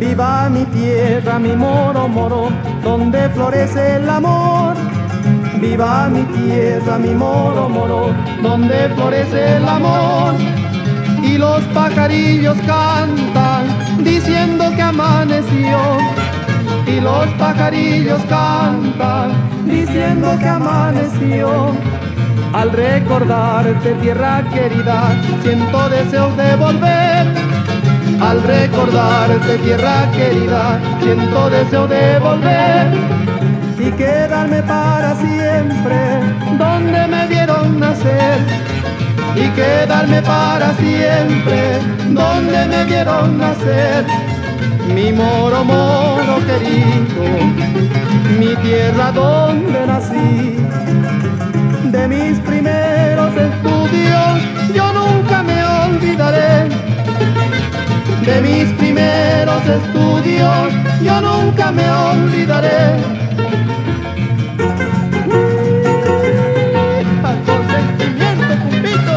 Viva mi tierra, mi moro, moro, donde florece el amor. Viva mi tierra, mi moro, moro, donde florece el amor. Y los pajarillos cantan, diciendo que amaneció. Y los pajarillos cantan, diciendo que amaneció. Al recordarte, tierra querida, siento deseos de volver. Al recordarte, tierra querida, siento deseo de volver. Y quedarme para siempre donde me vieron nacer. Y quedarme para siempre donde me vieron nacer. Mi moro, moro querido, mi tierra donde nací. De mis primeros estudios yo nunca me olvidaré. De mis primeros estudios yo nunca me olvidaré. Al consentimiento, cumpito.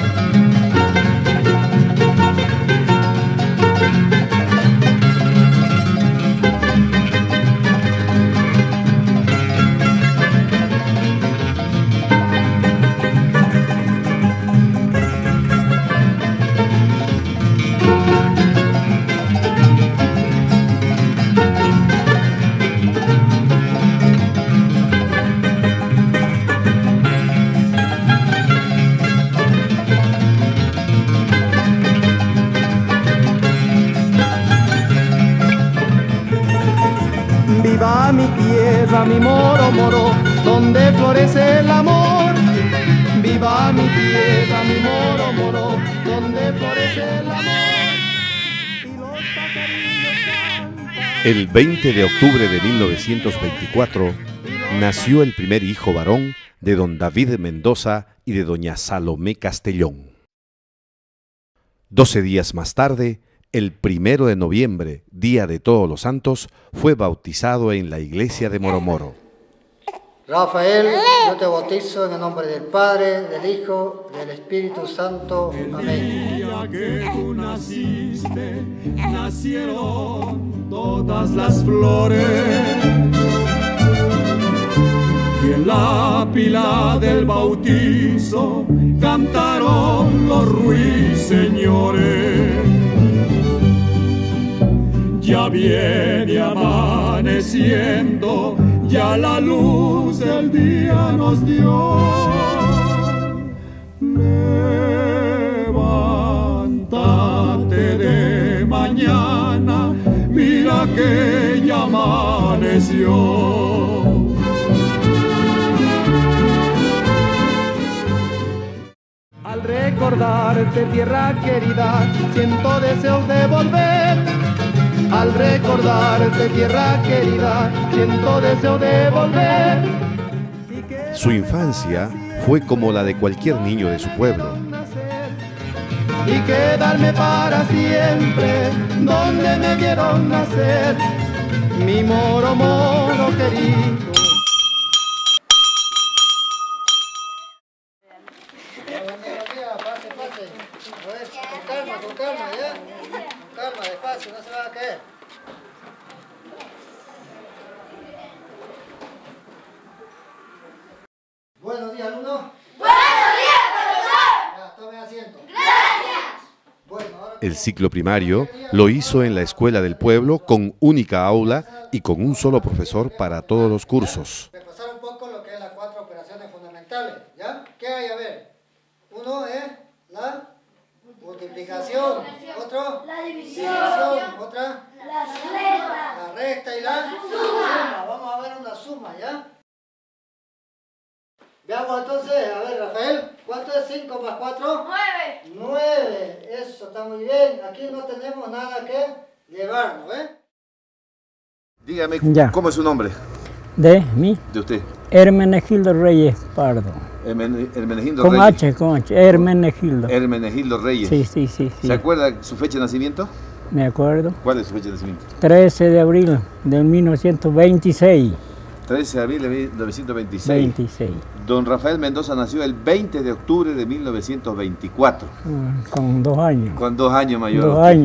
Viva mi tierra, mi moro, moro, donde florece el amor. Viva mi tierra, mi moro, moro, donde florece el amor. Y los pajarillos cantan. El 20 de octubre de 1924 nació el primer hijo varón de don David Mendoza y de doña Salomé Castellón. 12 días más tarde, el 1 de noviembre, día de Todos los Santos, fue bautizado en la iglesia de Moromoro. Rafael, yo te bautizo en el nombre del Padre, del Hijo, del Espíritu Santo. Amén. El día que tú naciste, nacieron todas las flores. Y en la pila del bautizo cantaron los ruiseñores. Ya viene amaneciendo, ya la luz del día nos dio. Levántate de mañana, mira que ya amaneció. Al recordarte, tierra querida, siento deseos de volver. Al recordarte, tierra querida, siento deseo de volver. Su infancia fue como la de cualquier niño de su pueblo. Y quedarme para siempre donde me vieron nacer. Mi moro, moro querido. Con calma, ¿ya? Con calma, despacio, no se va a caer. Buenos días, alumnos. ¡Buenos días, profesor! Ya, tomen asiento. ¡Gracias! Bueno, ahora... El ciclo primario lo hizo en la escuela del pueblo con única aula y con un solo profesor para todos los cursos. Repasar un poco lo que es las 4 operaciones fundamentales, ¿ya? ¿Qué hay? A ver. Uno es la multiplicación. Otro, La división. Otra, La resta. la resta y la suma. Vamos a ver una suma, ¿ya? Veamos entonces, a ver, Rafael, ¿cuánto es 5 más 4? 9. 9, eso está muy bien. Aquí no tenemos nada que llevarnos, ¿eh? Dígame, Ya. ¿cómo es su nombre? De mí, De usted. Hermenegildo Reyes Pardo. Hermenegildo Con Reyes. H, con H. Hermenegildo. Hermenegildo Reyes. Sí, sí, sí, sí. ¿Se acuerda su fecha de nacimiento? Me acuerdo. ¿Cuál es su fecha de nacimiento? 13 de abril de 1926. 13 de abril de 1926. 26. Don Rafael Mendoza nació el 20 de octubre de 1924. Con 2 años. Con 2 años mayor. 2 años.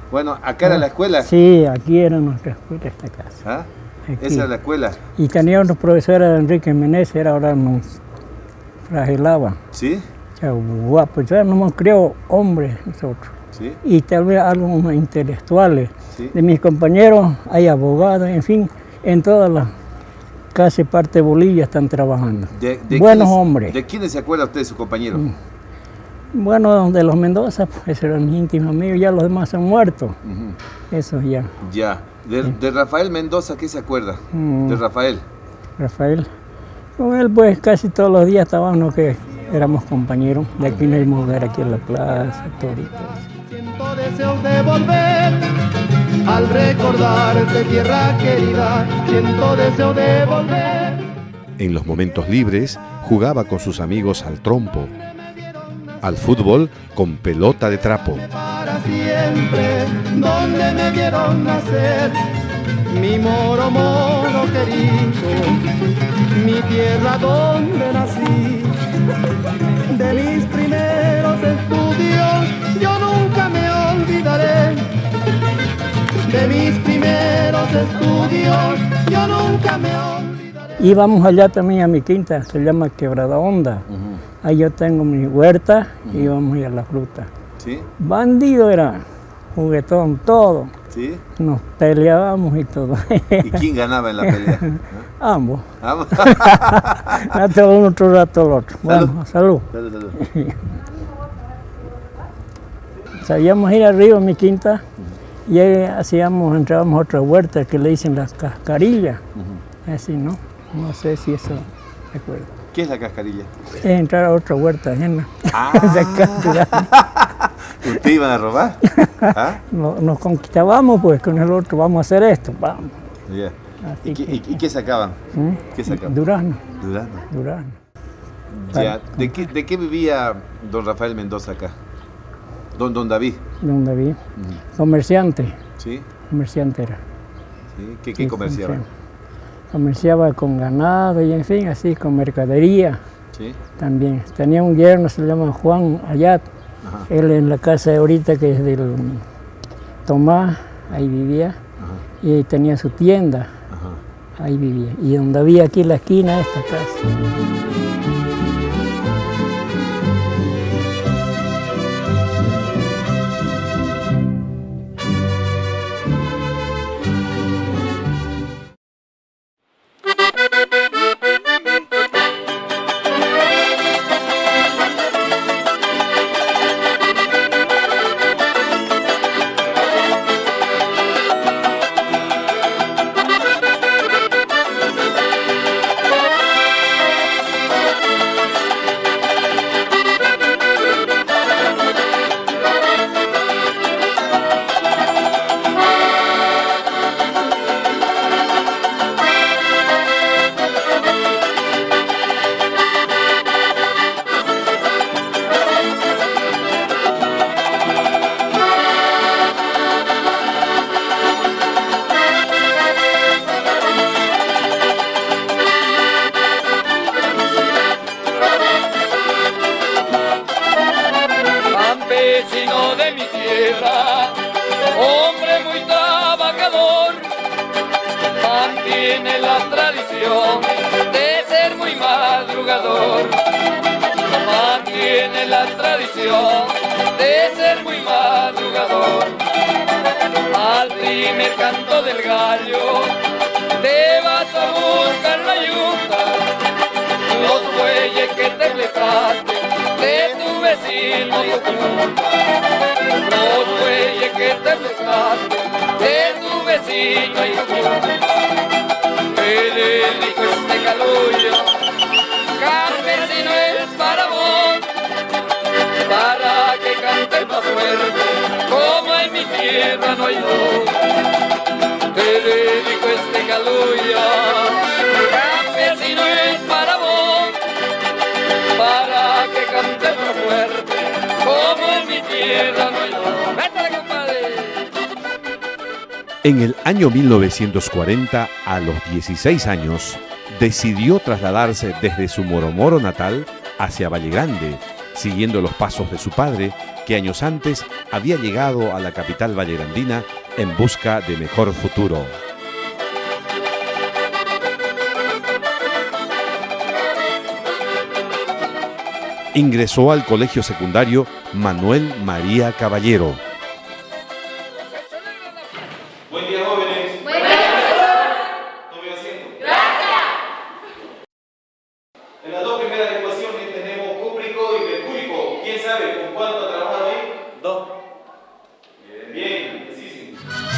Bueno, acá era la escuela. Sí, aquí era nuestra escuela, esta casa. ¿Ah? Aquí. Esa era la escuela. Y tenía una profesora de Enrique Meneses, ahora nos flagelaban. ¿Sí? Ya, guapo, ya no hemos criado hombres nosotros. ¿Sí? Y tal vez algunos intelectuales. Sí. De mis compañeros hay abogados, en fin, en todas las casi parte de Bolivia están trabajando. Buenos hombres. ¿De quiénes se acuerda usted de sus compañeros? Bueno, de los Mendoza, pues eran mis íntimos amigos, ya los demás han muerto. Eso ya. Ya. De Rafael Mendoza, ¿qué se acuerda? De Rafael. Rafael. Con él, pues casi todos los días estábamos, que éramos compañeros. De aquí nos íbamos a ver aquí en la plaza, todo. Siento deseos de volver al recordarte, tierra querida. Siento deseo de volver. En los momentos libres jugaba con sus amigos al trompo, al fútbol con pelota de trapo. Para siempre, donde me vieron nacer, mi moro, moro querido, mi tierra donde nací. De mis primeros estudios yo nunca me olvidaré. De mis primeros estudios yo nunca me olvidaré. Íbamos allá también a mi quinta, se llama Quebrada Honda. Ahí yo tengo mi huerta y íbamos a ir a la fruta. ¿Sí? Bandido era, juguetón, todo. ¿Sí? Nos peleábamos y todo. ¿Y quién ganaba en la pelea? Ambos. Vamos. Hasta uno otro rato el otro. Bueno, salud. Salud, salud. Sabíamos ir arriba a mi quinta y ahí entrábamos a otra huerta que le dicen las cascarillas. Así, ¿no? No sé si eso recuerdo. ¿Qué es la cascarilla? Es entrar a otra huerta ajena. ¿Usted iban a robar? ¿Ah? Nos conquistábamos, pues con el otro, vamos a hacer esto, vamos. Yeah. Así ¿Y qué sacaban? ¿Qué sacaban? Durazno. Durazno. Ya. ¿De qué vivía don Rafael Mendoza acá? Don David. Don David. Comerciante. ¿Sí? Comerciante era. ¿Sí? ¿Qué comerciaba? Comerciaba con ganado y en fin, así, con mercadería. ¿Sí? También. Tenía un yerno, se llama Juan Ayat. Ajá. Él en la casa de ahorita, que es del Tomás, ahí vivía. Ajá. Y tenía su tienda. Ajá. Ahí vivía. Y donde había aquí en la esquina, esta casa. Campesino de mi tierra, hombre muy trabajador, mantiene la tradición de ser muy madrugador. Mantiene la tradición de ser muy madrugador. Al primer canto del gallo te vas a buscar la yuca, los bueyes que te flechaste de tu vecino y los bueyes que te flechaste de tu vecino y te dedico este calullo, campesino es para vos, para que cantes más fuerte, como en mi tierra no hay dos. Te dedico este calullo, campesino es para vos, para que cantes más fuerte, como en mi tierra no hay dos. ¡Métale, compadre! En el año 1940, a los 16 años, decidió trasladarse desde su Moromoro natal hacia Valle Grande, siguiendo los pasos de su padre, que años antes había llegado a la capital vallegrandina en busca de mejor futuro. Ingresó al colegio secundario Manuel María Caballero. Buen día, jóvenes. Buen día, profesor. ¿Todo bien haciendo? Gracias. En las dos primeras ecuaciones tenemos cúprico y mercúrico. ¿Quién sabe con cuánto ha trabajado ahí? 2. Bien, bien, precisísimo.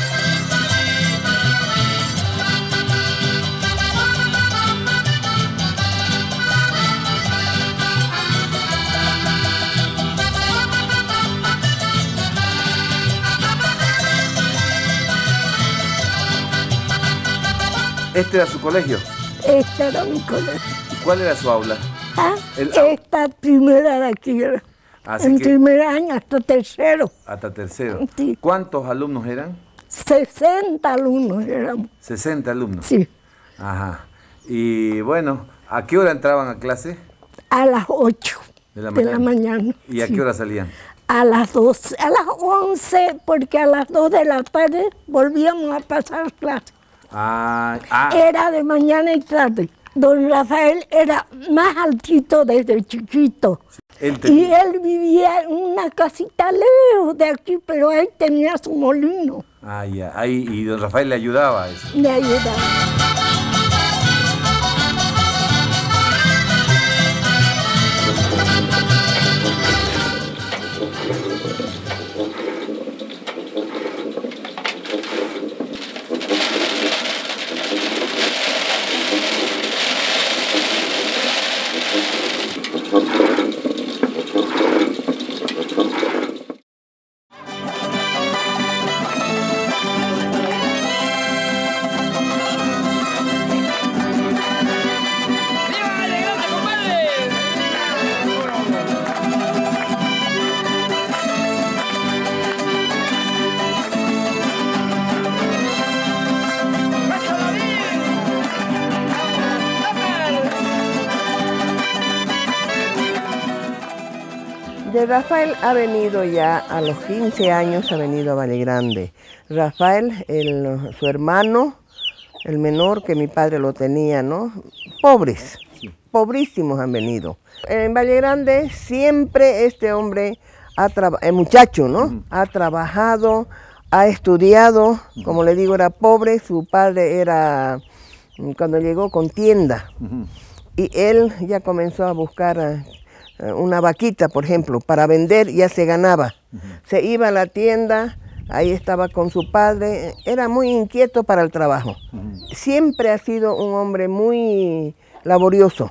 ¿Este era su colegio? Este era mi colegio. ¿Y cuál era su aula? Ah, El- esta primera de aquí era. Así En que- primer año hasta tercero. Hasta tercero. Sí. ¿Cuántos alumnos eran? 60 alumnos éramos. 60 alumnos. Sí. Ajá. Y bueno, ¿a qué hora entraban a clase? A las 8 De la de la mañana. mañana. ¿Y a sí. qué hora salían? A las 12, a las 11, porque a las 2 de la tarde volvíamos a pasar clase. Era de mañana y tarde. Don Rafael era más altito desde chiquito. Él Y tenía- él vivía en una casita lejos de aquí, pero ahí tenía su molino. Ah, ya. Ahí, y don Rafael le ayudaba a eso. Me ayudaba. De Rafael ha venido ya a los 15 años, ha venido a Vallegrande. Rafael, su hermano, el menor que mi padre lo tenía, ¿no? Pobres, pobrísimos han venido. En Vallegrande siempre este hombre, el muchacho, ¿no? Ha trabajado, ha estudiado, como le digo, era pobre, su padre era, cuando llegó, con tienda. Y él ya comenzó a buscar una vaquita, por ejemplo, para vender, ya se ganaba. Se iba a la tienda, ahí estaba con su padre, era muy inquieto para el trabajo. Siempre ha sido un hombre muy laborioso.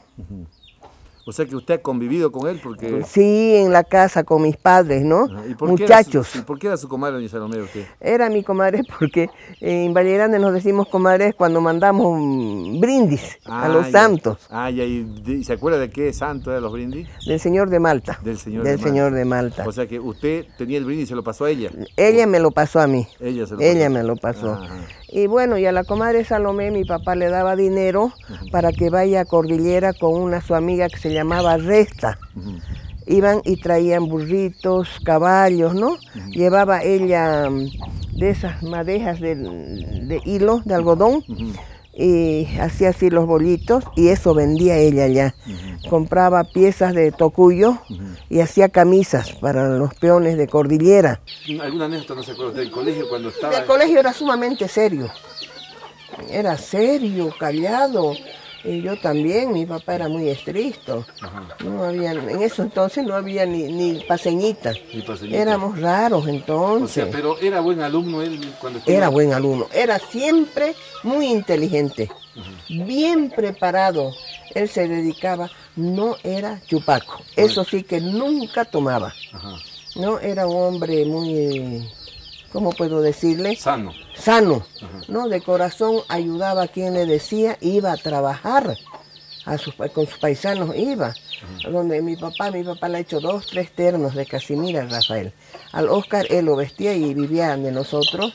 O sea que usted ha convivido con él porque... Sí, en la casa con mis padres, ¿no? ¿Y por qué Muchachos. ¿Y por qué era su comadre, doña Salomé, usted? Era mi comadre porque en Vallegrande nos decimos comadres cuando mandamos brindis a los ya. santos. Ya, ¿y se acuerda de qué santo eran los brindis? Del Señor de Malta. Del Señor Del de Malta. Señor de Malta. O sea que usted tenía el brindis y se lo pasó a ella. Ella me lo pasó a mí. Ella se lo Ella pasó. me lo pasó. Ajá. Y bueno, y a la comadre Salomé mi papá le daba dinero para que vaya a Cordillera con su amiga que se llamaba Resta. Iban y traían burritos, caballos, ¿no? Llevaba ella de esas madejas de hilo, de algodón, y hacía así los bollitos, y eso vendía ella allá. Compraba piezas de tocuyo y hacía camisas para los peones de Cordillera. ¿Alguna anécdota no se acuerda del colegio cuando estaba? El colegio era sumamente serio. Era serio, callado. Y yo también, mi papá era muy estricto. No había, en eso entonces no había ni paseñitas. Ni paseñitas. Éramos raros entonces. O sea, pero era buen alumno él cuando estuvo... Era buen alumno, era siempre muy inteligente, bien preparado. Él se dedicaba, no era chupaco, eso sí que nunca tomaba. No, era un hombre muy, ¿cómo puedo decirle? Sano. Sano, ¿no? De corazón ayudaba a quien le decía, iba a trabajar con sus paisanos, iba. Donde mi papá le ha hecho 2, 3 ternos de Casimira, Rafael. Al Oscar él lo vestía y vivía de nosotros.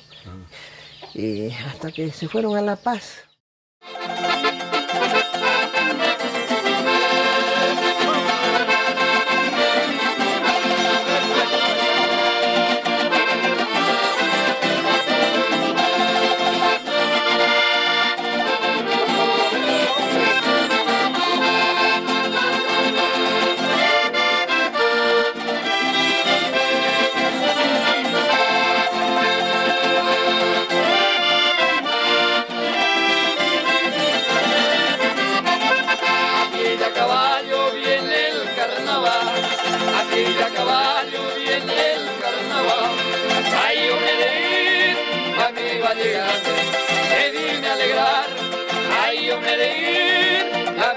Y hasta que se fueron a La Paz.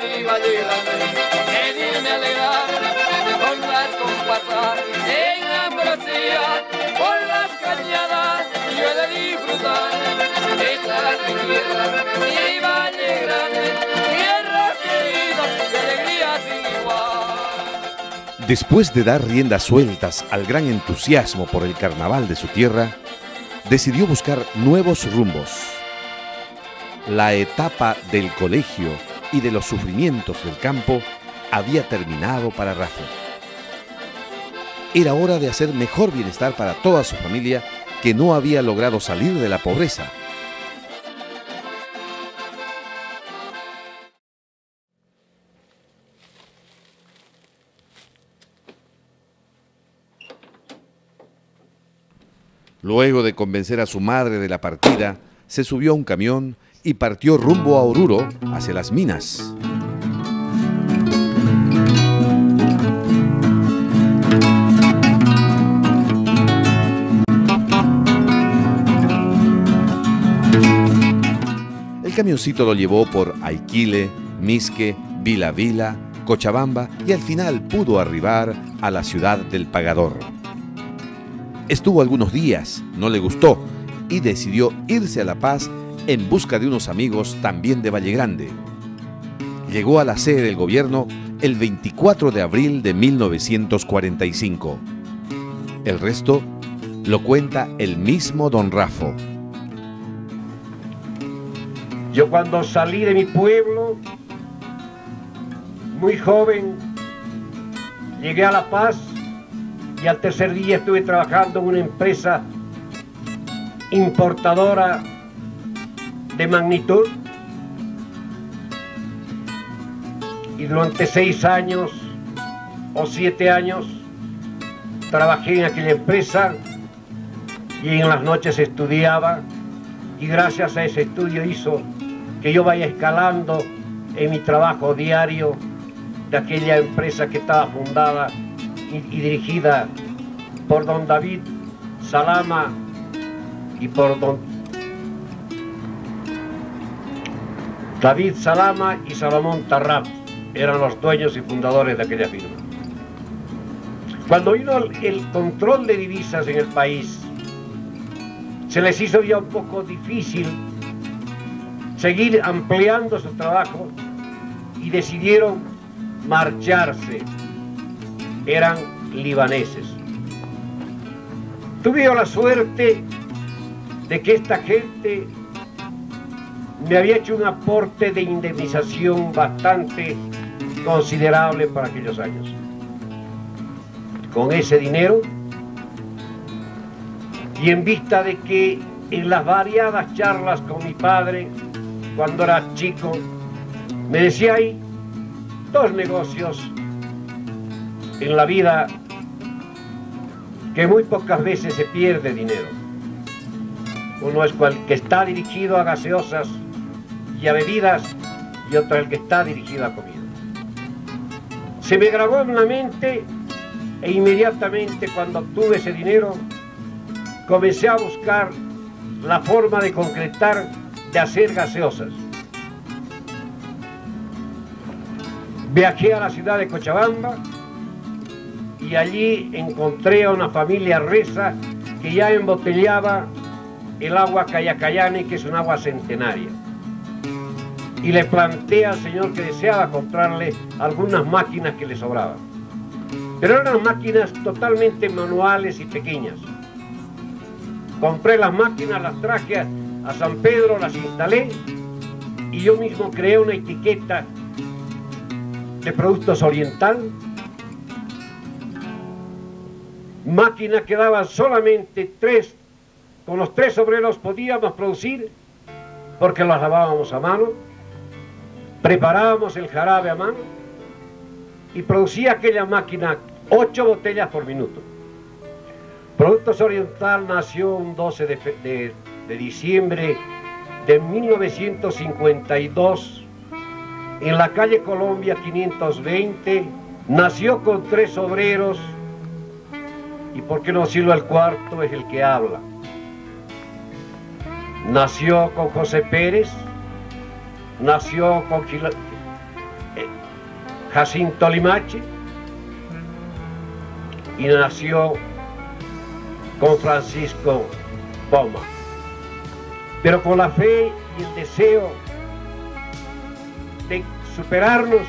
y Valle Grande, que me alegra con las comparsas en Ambrosía, por las cañadas yo he de disfrutar esta mi tierra, mi Valle Grande, tierra querida, de alegría sin igual. Después de dar riendas sueltas al gran entusiasmo por el carnaval de su tierra, decidió buscar nuevos rumbos. La etapa del colegio y de los sufrimientos del campo había terminado para Rafa. Era hora de hacer mejor bienestar para toda su familia, que no había logrado salir de la pobreza. Luego de convencer a su madre de la partida, se subió a un camión y partió rumbo a Oruro, hacia las minas. El camioncito lo llevó por Aiquile, Misque, Vila Vila, Cochabamba y al final pudo arribar a la ciudad del Pagador. Estuvo algunos días, no le gustó y decidió irse a La Paz en busca de unos amigos también de Valle Grande. Llegó a la sede del gobierno el 24 de abril de 1945. El resto lo cuenta el mismo don Rafo. Yo cuando salí de mi pueblo, muy joven, llegué a La Paz y al tercer día estuve trabajando en una empresa importadora de magnitud y durante 6 años o 7 años trabajé en aquella empresa y en las noches estudiaba, y gracias a ese estudio hizo que yo vaya escalando en mi trabajo diario de aquella empresa que estaba fundada y dirigida por don David Salama y por don David Salama y Salomón Tarrap, eran los dueños y fundadores de aquella firma. Cuando vino el control de divisas en el país, se les hizo ya un poco difícil seguir ampliando su trabajo y decidieron marcharse. Eran libaneses. Tuve la suerte de que esta gente me había hecho un aporte de indemnización bastante considerable para aquellos años. Con ese dinero, y en vista de que en las variadas charlas con mi padre, cuando era chico, me decía: hay 2 negocios en la vida que muy pocas veces se pierde dinero. Uno es el que está dirigido a gaseosas y a bebidas, y otro es el que está dirigido a comida. Se me grabó en la mente e inmediatamente cuando obtuve ese dinero comencé a buscar la forma de concretar, de hacer gaseosas. Viajé a la ciudad de Cochabamba y allí encontré a una familia reza que ya embotellaba el agua Cayacayane, que es un agua centenaria. Y le planteé al señor que deseaba comprarle algunas máquinas que le sobraban. Pero eran máquinas totalmente manuales y pequeñas. Compré las máquinas, las traje a San Pedro, las instalé y yo mismo creé una etiqueta de productos oriental. Máquinas que daban solamente 3, con los 3 obreros podíamos producir, porque las lavábamos a mano, preparábamos el jarabe a mano y producía aquella máquina 8 botellas por minuto. Productos Oriental nació un 12 de diciembre de 1952 en la calle Colombia 520. Nació con 3 obreros y, por qué no decirlo, el cuarto es el que habla. Nació con José Pérez, nació con Jacinto Limache y nació con Francisco Poma. Pero con la fe y el deseo de superarnos,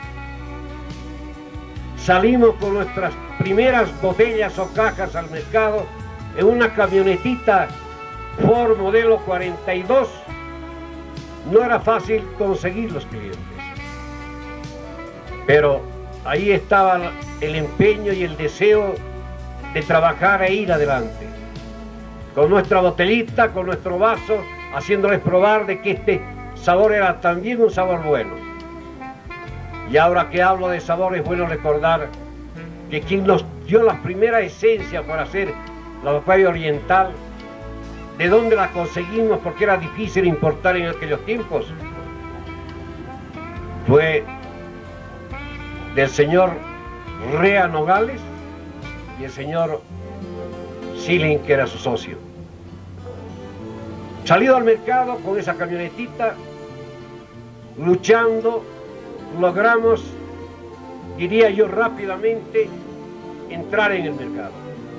salimos con nuestras primeras botellas o cajas al mercado en una camionetita Ford modelo 42. No era fácil conseguir los clientes, pero ahí estaba el empeño y el deseo de trabajar e ir adelante, con nuestra botellita, con nuestro vaso, haciéndoles probar de que este sabor era también un sabor bueno. Y ahora que hablo de sabor, es bueno recordar que quien nos dio la primera esencia para hacer la papaya oriental, ¿de dónde la conseguimos? Porque era difícil importar en aquellos tiempos. Fue del señor Rea Nogales y el señor Silin, que era su socio. Salido al mercado con esa camionetita, luchando, logramos, diría yo rápidamente, entrar en el mercado.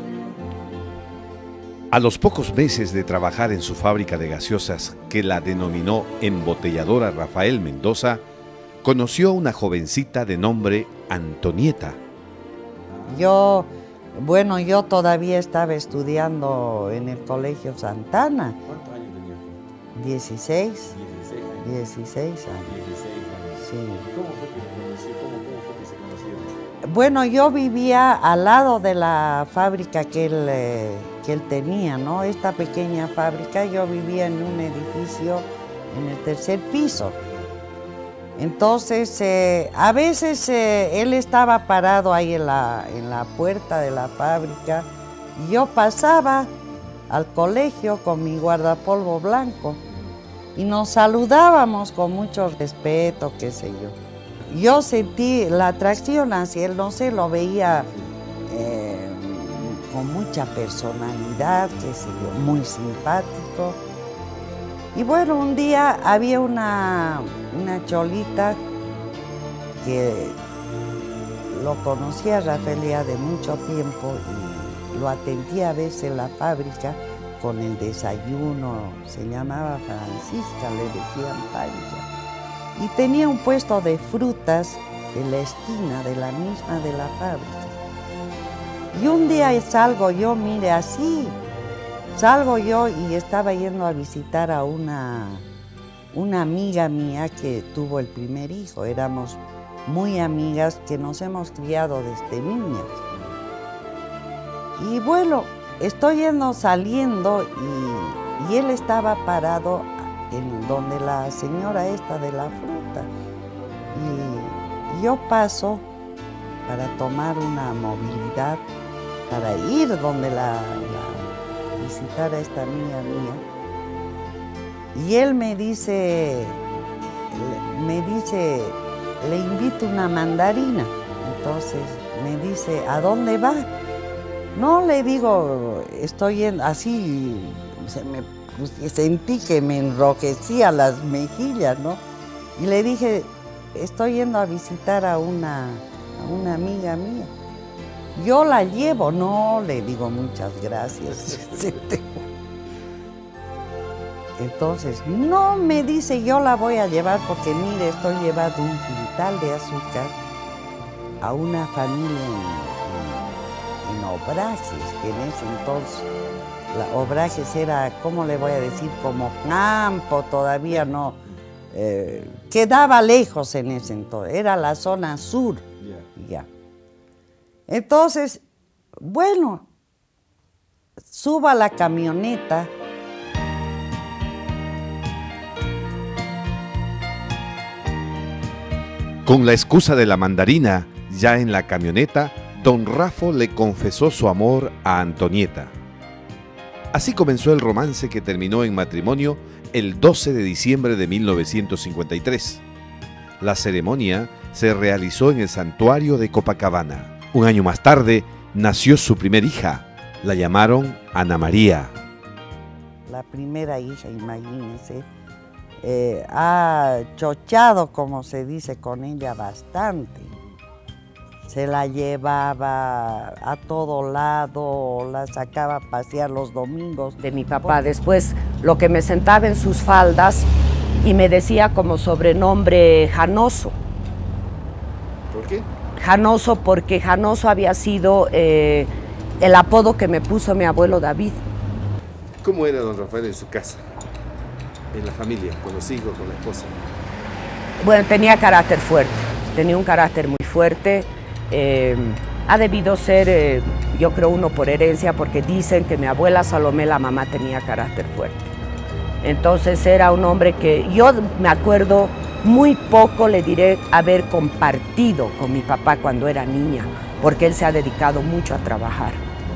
A los pocos meses de trabajar en su fábrica de gaseosas, que la denominó Embotelladora Rafael Mendoza, conoció a una jovencita de nombre Antonieta. Yo todavía estaba estudiando en el Colegio Santana. ¿Cuántos años tenía usted? 16. 16 años. Sí. ¿Cómo fue que se conocieron? Bueno, yo vivía al lado de la fábrica que él tenía, ¿no? Esta pequeña fábrica, yo vivía en un edificio en el tercer piso. Entonces, a veces él estaba parado ahí en la puerta de la fábrica y yo pasaba al colegio con mi guardapolvo blanco y nos saludábamos con mucho respeto, qué sé yo. Yo sentí la atracción hacia él, no sé, lo veía con mucha personalidad, qué sé yo, muy simpático. Y bueno, un día había una cholita que lo conocía Rafael ya de mucho tiempo y lo atendía a veces en la fábrica con el desayuno, se llamaba Francisca, le decían fábrica. Y tenía un puesto de frutas en la esquina de la misma de la fábrica. Y un día salgo yo, mire, así, salgo yo y estaba yendo a visitar a una amiga mía que tuvo el primer hijo. Éramos muy amigas que nos hemos criado desde niñas. Y bueno, estoy saliendo y él estaba parado en donde la señora esta de la fruta. Y yo paso para tomar una movilidad, para ir donde visitar a esta amiga mía. Y él me dice, le invito una mandarina. Entonces me dice, ¿a dónde va? No, le digo, estoy yendo, así, sentí que me enrojecía las mejillas, ¿no? Y le dije, estoy yendo a visitar a una amiga mía. Yo la llevo, no, le digo muchas gracias. Entonces, no, me dice, yo la voy a llevar porque mire, estoy llevando un quintal de azúcar a una familia en Obrajes, que en ese entonces, Obrajes era, ¿cómo le voy a decir? Como campo, todavía no, quedaba lejos en ese entonces, era la zona sur, ya. Entonces, bueno, subo a la camioneta. Con la excusa de la mandarina, ya en la camioneta, don Rafo le confesó su amor a Antonieta. Así comenzó el romance que terminó en matrimonio el 12 de diciembre de 1953. La ceremonia se realizó en el santuario de Copacabana. Un año más tarde nació su primer hija. La llamaron Ana María. La primera hija, imagínense, ha chochado, como se dice, con ella bastante. se la llevaba a todo lado, la sacaba a pasear los domingos. De mi papá, después lo que me sentaba en sus faldas y me decía como sobrenombre Janoso. ¿Por qué? Janoso porque Janoso había sido el apodo que me puso mi abuelo David. ¿Cómo era don Rafael en su casa? En la familia, con los hijos, con la esposa. Bueno, tenía carácter fuerte, tenía un carácter muy fuerte. Ha debido ser, yo creo, uno por herencia, porque dicen que mi abuela Salomé, la mamá, tenía carácter fuerte. Entonces era un hombre que yo me acuerdo muy poco, le diré, haber compartido con mi papá cuando era niña, porque él se ha dedicado mucho a trabajar.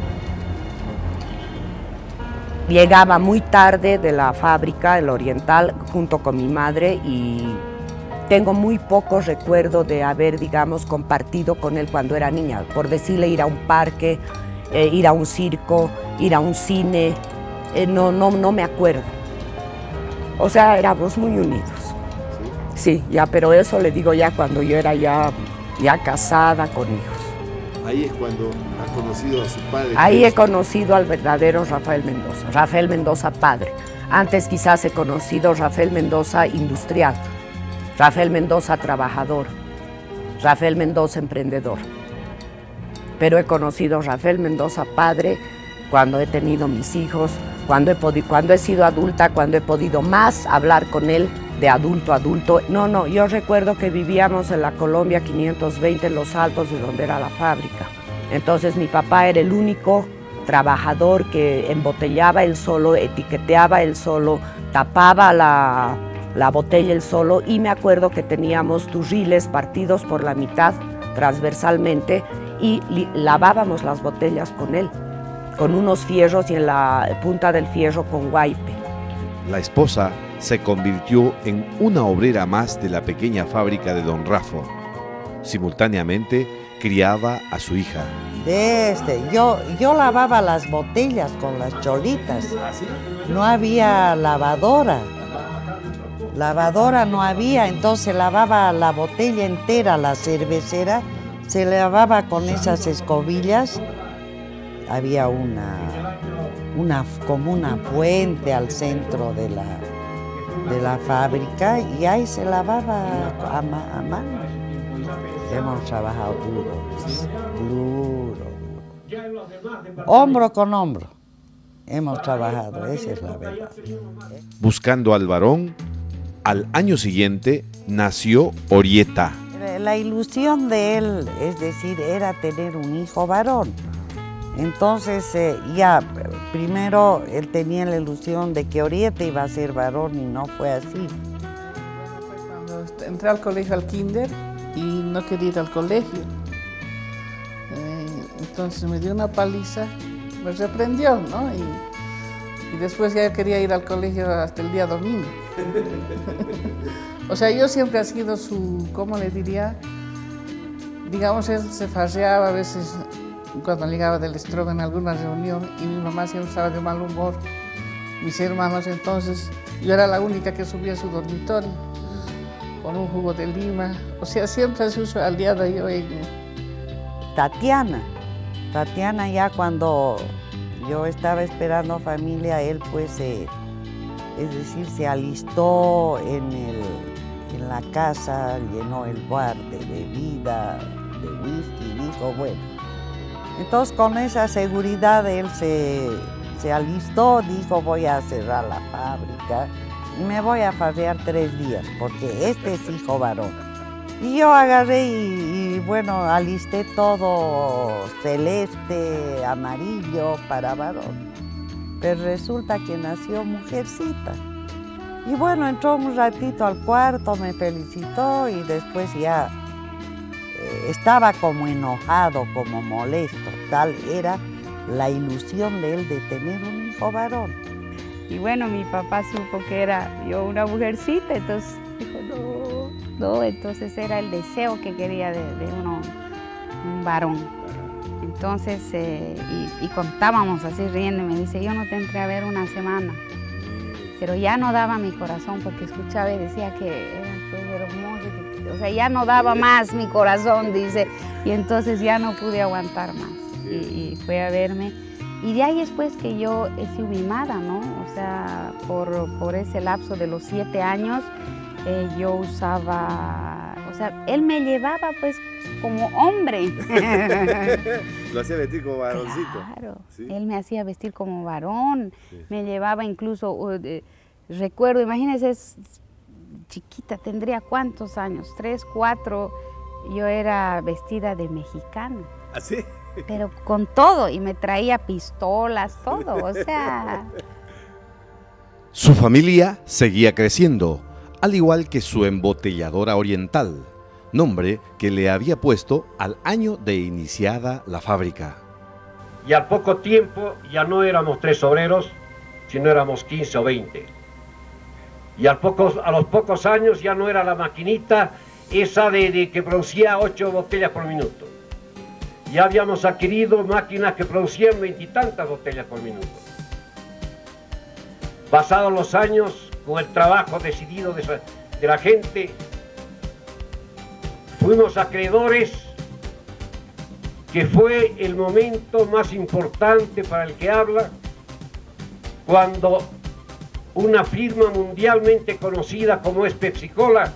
Llegaba muy tarde de la fábrica, el Oriental, junto con mi madre, y tengo muy poco recuerdo de haber, digamos, compartido con él cuando era niña. Por decirle, ir a un parque, ir a un circo, ir a un cine, no me acuerdo. O sea, éramos muy unidos. Sí, ya, pero eso le digo ya cuando yo era ya casada con hijos. Ahí es cuando ha conocido a su padre. Ahí he conocido al verdadero Rafael Mendoza padre. Antes quizás he conocido a Rafael Mendoza industrial, Rafael Mendoza trabajador, Rafael Mendoza emprendedor. Pero he conocido a Rafael Mendoza padre cuando he tenido mis hijos, cuando he sido adulta, cuando he podido más hablar con él de adulto a adulto. No, yo recuerdo que vivíamos en la Colombia 520, en Los Altos, de donde era la fábrica. Entonces mi papá era el único trabajador que embotellaba él solo, etiqueteaba él solo, tapaba la botella él solo, y me acuerdo que teníamos turriles partidos por la mitad transversalmente y lavábamos las botellas con él, con unos fierros y en la punta del fierro con guaipe. La esposa se convirtió en una obrera más de la pequeña fábrica de don Rafo. Simultáneamente criaba a su hija. Yo lavaba las botellas con las cholitas. No había lavadora. Lavadora no había, entonces lavaba la botella entera, la cervecera, se lavaba con esas escobillas. Había como una fuente al centro de la fábrica y ahí se lavaba a mano. Hemos trabajado duro. Hombro con hombro. Hemos trabajado, esa es la verdad. Buscando al varón, al año siguiente nació Orieta. La ilusión de él, es decir, era tener un hijo varón. Entonces, primero él tenía la ilusión de que Orieta iba a ser varón y no fue así. Cuando entré al colegio, al kinder, y no quería ir al colegio. Entonces me dio una paliza, me reprendió, ¿no? Y después ya quería ir al colegio hasta el día domingo. O sea, yo siempre he sido su, ¿cómo le diría? Digamos, él se farreaba a veces cuando llegaba del estrobo en alguna reunión y mi mamá siempre estaba de mal humor. Mis hermanos, entonces, yo era la única que subía a su dormitorio con un jugo de lima. O sea, siempre se usó aliada yo en... Tatiana ya cuando yo estaba esperando familia, él pues, es decir, se alistó en la casa, llenó el bar de bebida, de whisky, y dijo, bueno. Entonces con esa seguridad él se alistó, dijo, voy a cerrar la fábrica y me voy a farrear 3 días, porque este es hijo varón. Y yo agarré y bueno, alisté todo celeste, amarillo para varón. Pero resulta que nació mujercita. Y bueno, entró un ratito al cuarto, me felicitó y después ya estaba como enojado, como molesto. Tal era la ilusión de él de tener un hijo varón. Y bueno, mi papá supo que era yo una mujercita, entonces dijo, no, entonces era el deseo que quería de un varón. Entonces, y contábamos así riendo, y me dice, yo no te entré a ver una semana. pero ya no daba mi corazón porque escuchaba y decía que era pues hermoso, o sea, ya no daba más mi corazón, dice, y entonces ya no pude aguantar más y fue a verme. Y de ahí después que yo he sido mimada, ¿no? O sea, por ese lapso de los 7 años, yo usaba, o sea, él me llevaba pues como hombre. Lo hacía vestir como varoncito. Claro, ¿Sí? Él me hacía vestir como varón, sí. Me llevaba incluso, recuerdo, imagínense, es chiquita, tendría ¿cuántos años? 3, 4, yo era vestida de mexicana. ¿Ah, sí? Pero con todo, y me traía pistolas, todo, o sea... Su familia seguía creciendo, al igual que su embotelladora oriental, nombre que le había puesto al año de iniciada la fábrica. Y al poco tiempo ya no éramos 3 obreros, sino éramos 15 o 20. Y a los pocos años ya no era la maquinita esa de que producía 8 botellas por minuto. Ya habíamos adquirido máquinas que producían 20 y tantas botellas por minuto. Pasados los años, con el trabajo decidido de la gente, fuimos acreedores, que fue el momento más importante para el que habla, cuando una firma mundialmente conocida como es Pepsi-Cola,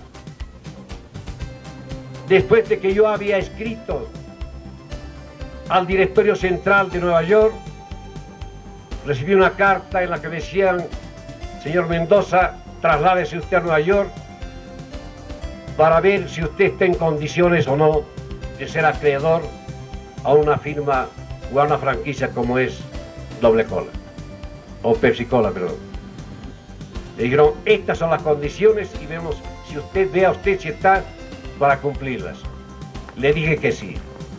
después de que yo había escrito al directorio central de Nueva York, recibí una carta en la que decían: señor Mendoza, trasládese usted a Nueva York para ver si usted está en condiciones o no de ser acreedor a una firma o a una franquicia como es Doble Cola, o Pepsi-Cola, perdón. Le dijeron: estas son las condiciones y vea usted si está para cumplirlas. Le dije que sí.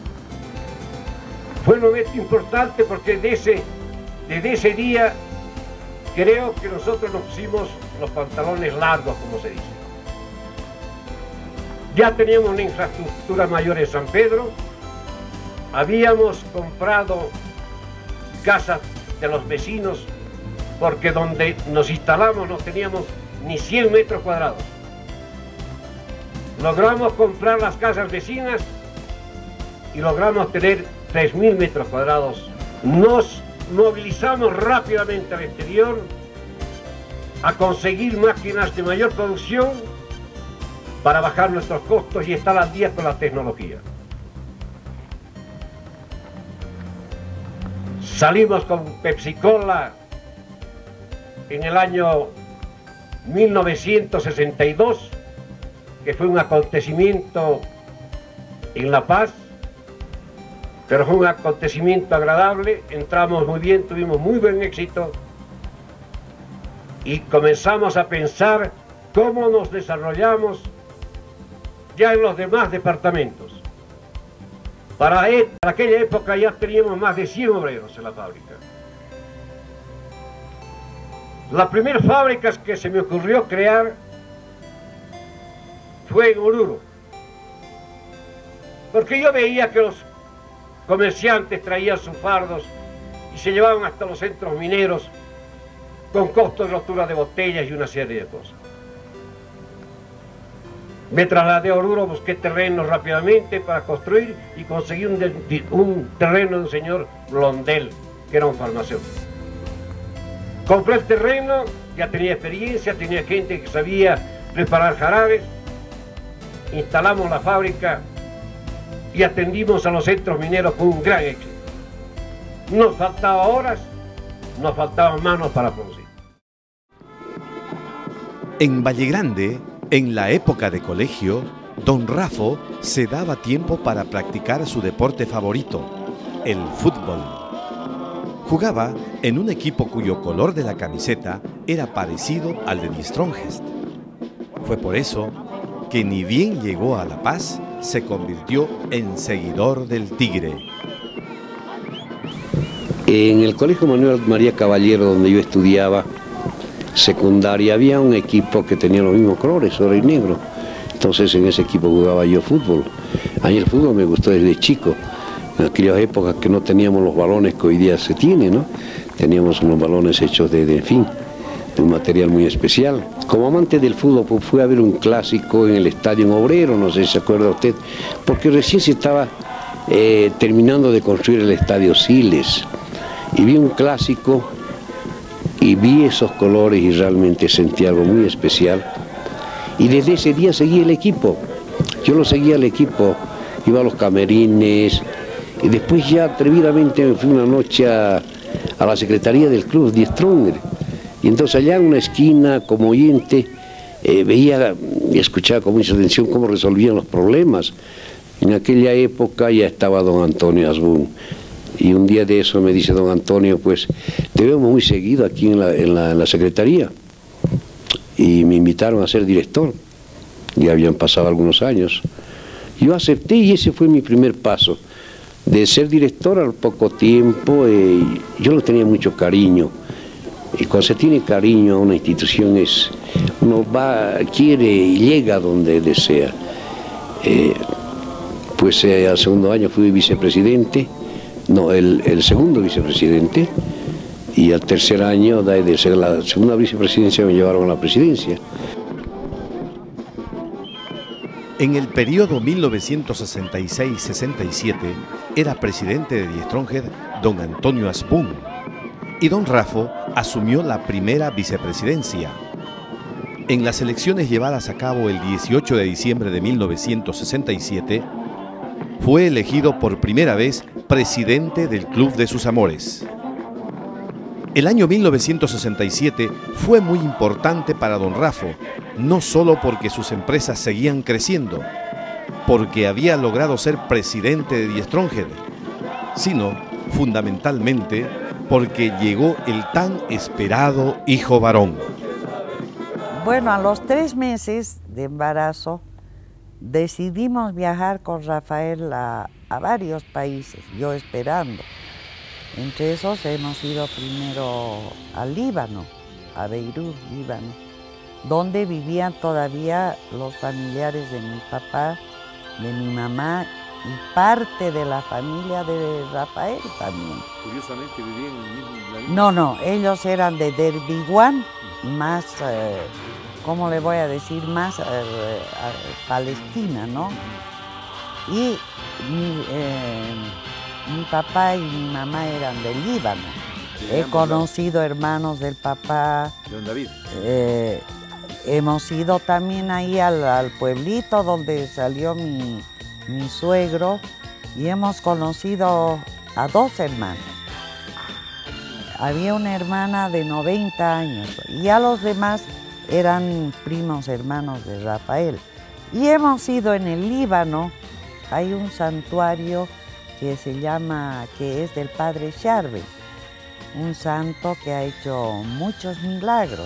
Fue un momento importante porque desde ese día creo que nosotros nos pusimos los pantalones largos, como se dice. Ya teníamos una infraestructura mayor en San Pedro, habíamos comprado casas de los vecinos, porque donde nos instalamos no teníamos ni 100 metros cuadrados. Logramos comprar las casas vecinas y logramos tener 3.000 metros cuadrados. Nos movilizamos rápidamente al exterior a conseguir máquinas de mayor producción para bajar nuestros costos y estar al día con la tecnología. Salimos con Pepsi-Cola en el año 1962, que fue un acontecimiento en La Paz, pero fue un acontecimiento agradable. Entramos muy bien, tuvimos muy buen éxito y comenzamos a pensar cómo nos desarrollamos ya en los demás departamentos. Para aquella época ya teníamos más de 100 obreros en la fábrica. La primera fábrica que se me ocurrió crear fue en Oruro, porque yo veía que los comerciantes traían sus fardos y se llevaban hasta los centros mineros con costos de rotura de botellas y una serie de cosas. Me trasladé a Oruro, busqué terrenos rápidamente para construir y conseguí un terreno de un señor Blondel, que era un farmacéutico. Compré el terreno, ya tenía experiencia, tenía gente que sabía preparar jarabes, instalamos la fábrica y atendimos a los centros mineros con un gran éxito. Nos faltaban horas, nos faltaban manos para producir. En Valle Grande, en la época de colegio, don Rafo se daba tiempo para practicar su deporte favorito, el fútbol. Jugaba en un equipo cuyo color de la camiseta era parecido al de Die Strongest. Fue por eso que ni bien llegó a La Paz, se convirtió en seguidor del Tigre. En el Colegio Manuel María Caballero, donde yo estudiaba secundaria, había un equipo que tenía los mismos colores, oro y negro. Entonces en ese equipo jugaba yo fútbol. A mí el fútbol me gustó desde chico. En aquellas épocas que no teníamos los balones que hoy día se tiene, ¿no? Teníamos unos balones hechos de un material muy especial. Como amante del fútbol, pues fui a ver un clásico en el Estadio Obrero, no sé si se acuerda usted, porque recién se estaba terminando de construir el Estadio Siles, y vi un clásico y vi esos colores y realmente sentí algo muy especial, y desde ese día seguí el equipo. Yo lo seguía al equipo, iba a los camerines, y después ya atrevidamente me fui una noche a la secretaría del club, Die Stronger, y entonces allá en una esquina, como oyente, veía y escuchaba con mucha atención cómo resolvían los problemas. En aquella época ya estaba don Antonio Asbun, y un día de eso me dice don Antonio, pues te vemos muy seguido aquí en la secretaría, y me invitaron a ser director. Ya habían pasado algunos años. Yo acepté y ese fue mi primer paso. De ser director al poco tiempo, yo le tenía mucho cariño. Y cuando se tiene cariño a una institución, uno va, quiere y llega donde desea. Pues al segundo año fui vicepresidente, no, el segundo vicepresidente, y al tercer año, de ser la segunda vicepresidencia, me llevaron a la presidencia. En el periodo 1966-67 era presidente de Die Stronger don Antonio Asbun y don Rafo asumió la primera vicepresidencia. En las elecciones llevadas a cabo el 18 de diciembre de 1967, fue elegido por primera vez presidente del Club de sus Amores. El año 1967 fue muy importante para don Rafo, no solo porque sus empresas seguían creciendo, porque había logrado ser presidente de Die Stronger, sino fundamentalmente porque llegó el tan esperado hijo varón. Bueno, a los 3 meses de embarazo decidimos viajar con Rafael a varios países, yo esperando. Entre esos hemos ido primero al Líbano, a Beirut, Líbano, donde vivían todavía los familiares de mi papá, de mi mamá y parte de la familia de Rafael también. Curiosamente vivían en el mismo lugar. No, ellos eran de Derbiwan, más, ¿cómo le voy a decir? Más Palestina, ¿no? Y mi papá y mi mamá eran del Líbano. He conocido hermanos del papá. ¿De don David? Hemos ido también ahí al pueblito donde salió mi suegro y hemos conocido a 2 hermanos. Había una hermana de 90 años y a los demás eran primos hermanos de Rafael. Y hemos ido en el Líbano, hay un santuario que es del padre Charbe, un santo que ha hecho muchos milagros.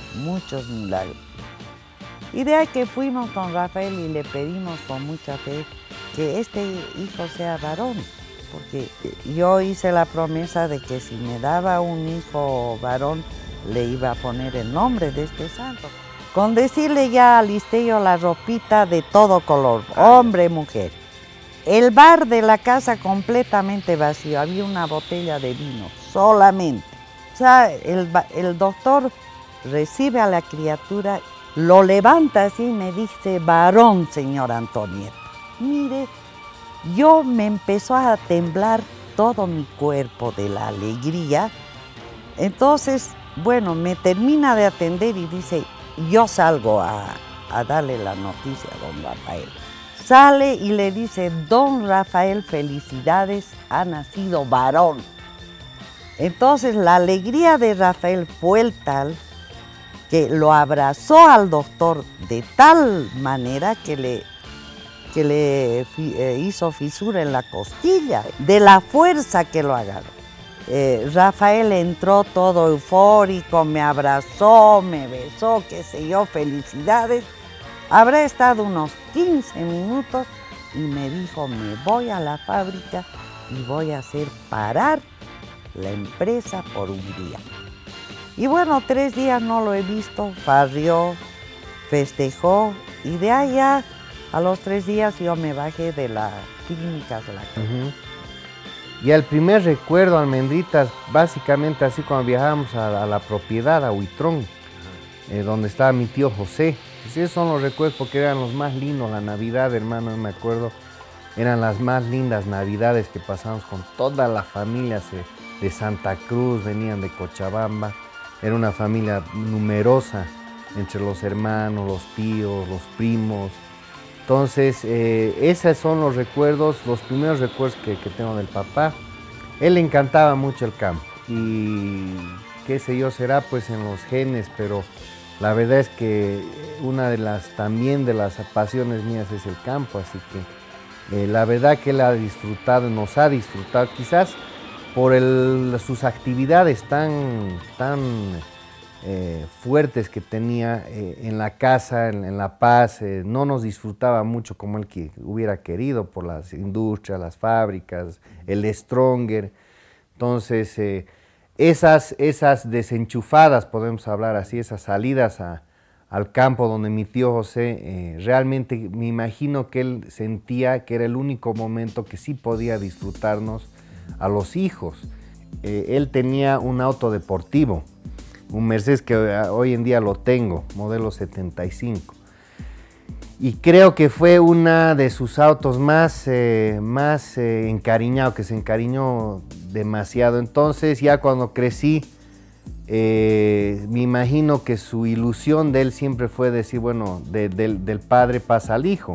Y de ahí que fuimos con Rafael y le pedimos con mucha fe que este hijo sea varón, porque yo hice la promesa de que si me daba un hijo varón, le iba a poner el nombre de este santo. Con decirle ya alisté yo la ropita de todo color, hombre, mujer. El bar de la casa completamente vacío, había una botella de vino, solamente. O sea, el doctor recibe a la criatura, lo levanta así y me dice, varón, señor Antonieta. Mire, yo me empezó a temblar todo mi cuerpo de la alegría. Entonces, bueno, me termina de atender y dice, yo salgo a darle la noticia a don Rafael. Sale y le dice, don Rafael, felicidades, ha nacido varón. Entonces la alegría de Rafael fue tal que lo abrazó al doctor de tal manera que le hizo fisura en la costilla, de la fuerza que lo agarró. Rafael entró todo eufórico, me abrazó, me besó, qué sé yo, felicidades. Habrá estado unos 15 minutos y me dijo, me voy a la fábrica y voy a hacer parar la empresa por un día. Y bueno, 3 días no lo he visto, farrió, festejó y de allá a los 3 días yo me bajé de la clínica de la casa. Y el primer recuerdo, Almendritas, básicamente así cuando viajábamos a la propiedad, a Huitrón, donde estaba mi tío José. Pues esos son los recuerdos porque eran los más lindos, la Navidad, hermano, me acuerdo. Eran las más lindas Navidades que pasamos con todas las familias de Santa Cruz, venían de Cochabamba. Era una familia numerosa entre los hermanos, los tíos, los primos. Entonces, esos son los recuerdos, los primeros recuerdos que tengo del papá. Él le encantaba mucho el campo y qué sé yo, será pues en los genes, pero la verdad es que una de las pasiones mías es el campo, así que la verdad que él ha disfrutado, nos ha disfrutado, quizás por sus actividades tan fuertes que tenía en la casa, en La Paz, no nos disfrutaba mucho como él hubiera querido por las industrias, las fábricas, el Stronger. Entonces, esas desenchufadas, podemos hablar así, esas salidas al campo donde mi tío José, realmente me imagino que él sentía que era el único momento que sí podía disfrutarnos a los hijos. Él tenía un auto deportivo, un Mercedes que hoy en día lo tengo, modelo 75. Y creo que fue una de sus autos más encariñado, que se encariñó demasiado. Entonces ya cuando crecí, me imagino que su ilusión de él siempre fue decir, bueno, del padre pasa al hijo.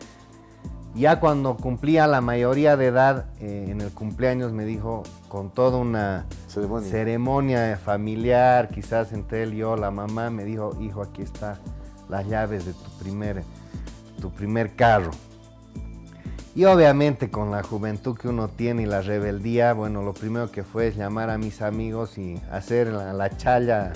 Ya cuando cumplía la mayoría de edad, en el cumpleaños me dijo, con toda una ceremonia familiar, quizás entre él y yo, la mamá me dijo, hijo, aquí están las llaves de tu primer carro. Y obviamente con la juventud que uno tiene y la rebeldía, bueno, lo primero que fue es llamar a mis amigos y hacer la challa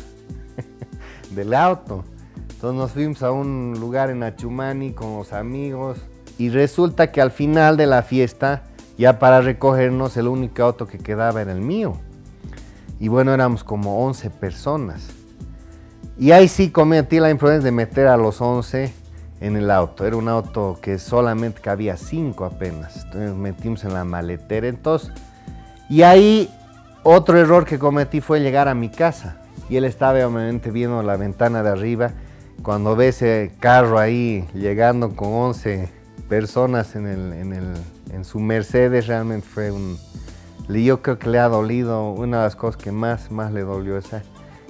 del auto. Entonces nos fuimos a un lugar en Achumani con los amigos y resulta que al final de la fiesta, ya para recogernos, el único auto que quedaba era el mío. Y bueno, éramos como 11 personas. Y ahí sí cometí la imprudencia de meter a los 11 en el auto. Era un auto que solamente cabía 5 apenas. Entonces metimos en la maletera. Entonces, y ahí otro error que cometí fue llegar a mi casa. Y él estaba obviamente viendo la ventana de arriba. Cuando ve ese carro ahí llegando con 11 personas en su Mercedes, realmente fue yo creo que le ha dolido, una de las cosas que más le dolió esa.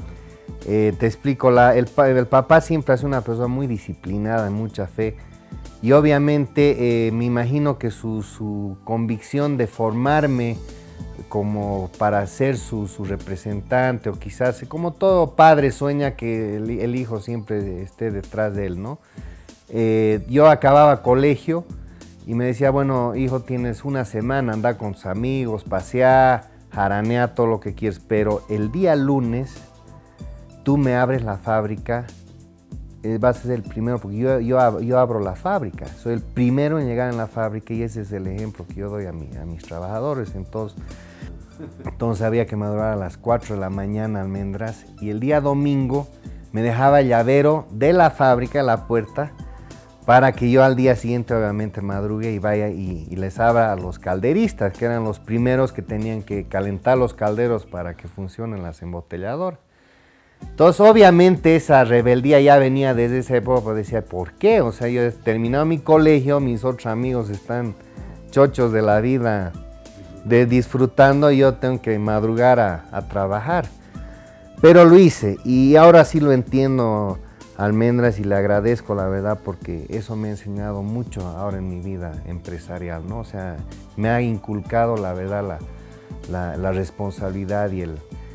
Te explico, el papá siempre es una persona muy disciplinada, mucha fe, y obviamente me imagino que su convicción de formarme como para ser su representante, o quizás como todo padre sueña que el hijo siempre esté detrás de él, ¿no? Yo acababa colegio y me decía, bueno, hijo, tienes una semana, anda con tus amigos, pasea, jaranea, todo lo que quieres, pero el día lunes tú me abres la fábrica, vas a ser el primero, porque yo abro la fábrica, soy el primero en llegar en la fábrica y ese es el ejemplo que yo doy a mis trabajadores. Entonces había que madurar a las 4 de la mañana almendras y el día domingo me dejaba el llavero de la fábrica a la puerta para que yo al día siguiente obviamente madrugue y vaya y les abra a los calderistas, que eran los primeros que tenían que calentar los calderos para que funcionen las embotelladoras. Entonces obviamente esa rebeldía ya venía desde esa época, pues decía, ¿por qué? O sea, yo he terminado mi colegio, mis otros amigos están chochos de la vida, disfrutando, y yo tengo que madrugar a trabajar. Pero lo hice y ahora sí lo entiendo, Almendras, y le agradezco la verdad porque eso me ha enseñado mucho ahora en mi vida empresarial, ¿no? O sea, me ha inculcado la verdad la responsabilidad y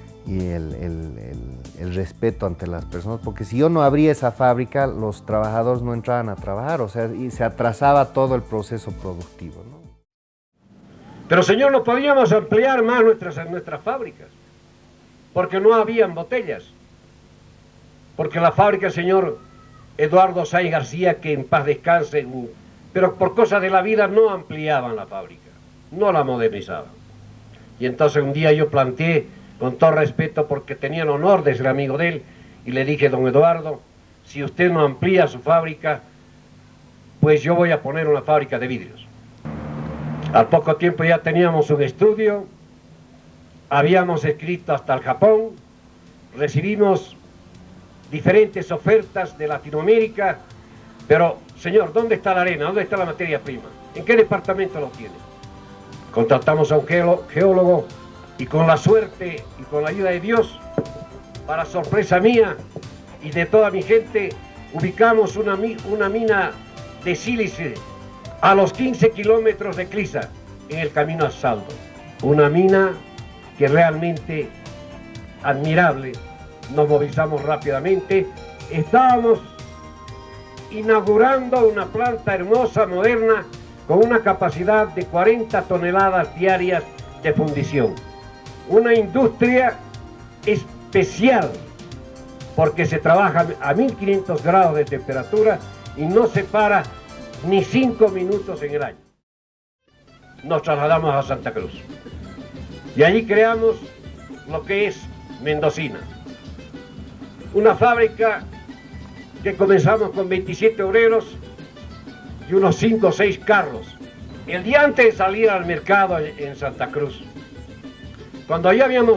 el respeto ante las personas, porque si yo no abría esa fábrica, los trabajadores no entraban a trabajar, o sea, y se atrasaba todo el proceso productivo, ¿no? Pero señor, no podíamos ampliar más nuestras fábricas, porque no habían botellas. Porque la fábrica, señor Eduardo Sáenz García, que en paz descanse, pero por cosas de la vida no ampliaban la fábrica, no la modernizaban. Y entonces un día yo planteé, con todo respeto, porque tenía el honor de ser amigo de él, y le dije, don Eduardo, si usted no amplía su fábrica, pues yo voy a poner una fábrica de vidrios. Al poco tiempo ya teníamos un estudio, habíamos escrito hasta el Japón, recibimos diferentes ofertas de Latinoamérica, pero, señor, ¿dónde está la arena? ¿Dónde está la materia prima? ¿En qué departamento lo tiene? Contratamos a un geólogo y con la suerte y con la ayuda de Dios, para sorpresa mía y de toda mi gente, ubicamos una mina de sílice a los 15 kilómetros de Clisa, en el camino a Saldo. Una mina que realmente admirable. Nos movilizamos rápidamente. Estábamos inaugurando una planta hermosa, moderna, con una capacidad de 40 toneladas diarias de fundición. Una industria especial, porque se trabaja a 1500 grados de temperatura y no se para ni 5 minutos en el año. Nos trasladamos a Santa Cruz y allí creamos lo que es Mendocina. Una fábrica que comenzamos con 27 obreros y unos 5 o 6 carros. El día antes de salir al mercado en Santa Cruz, cuando ya habíamos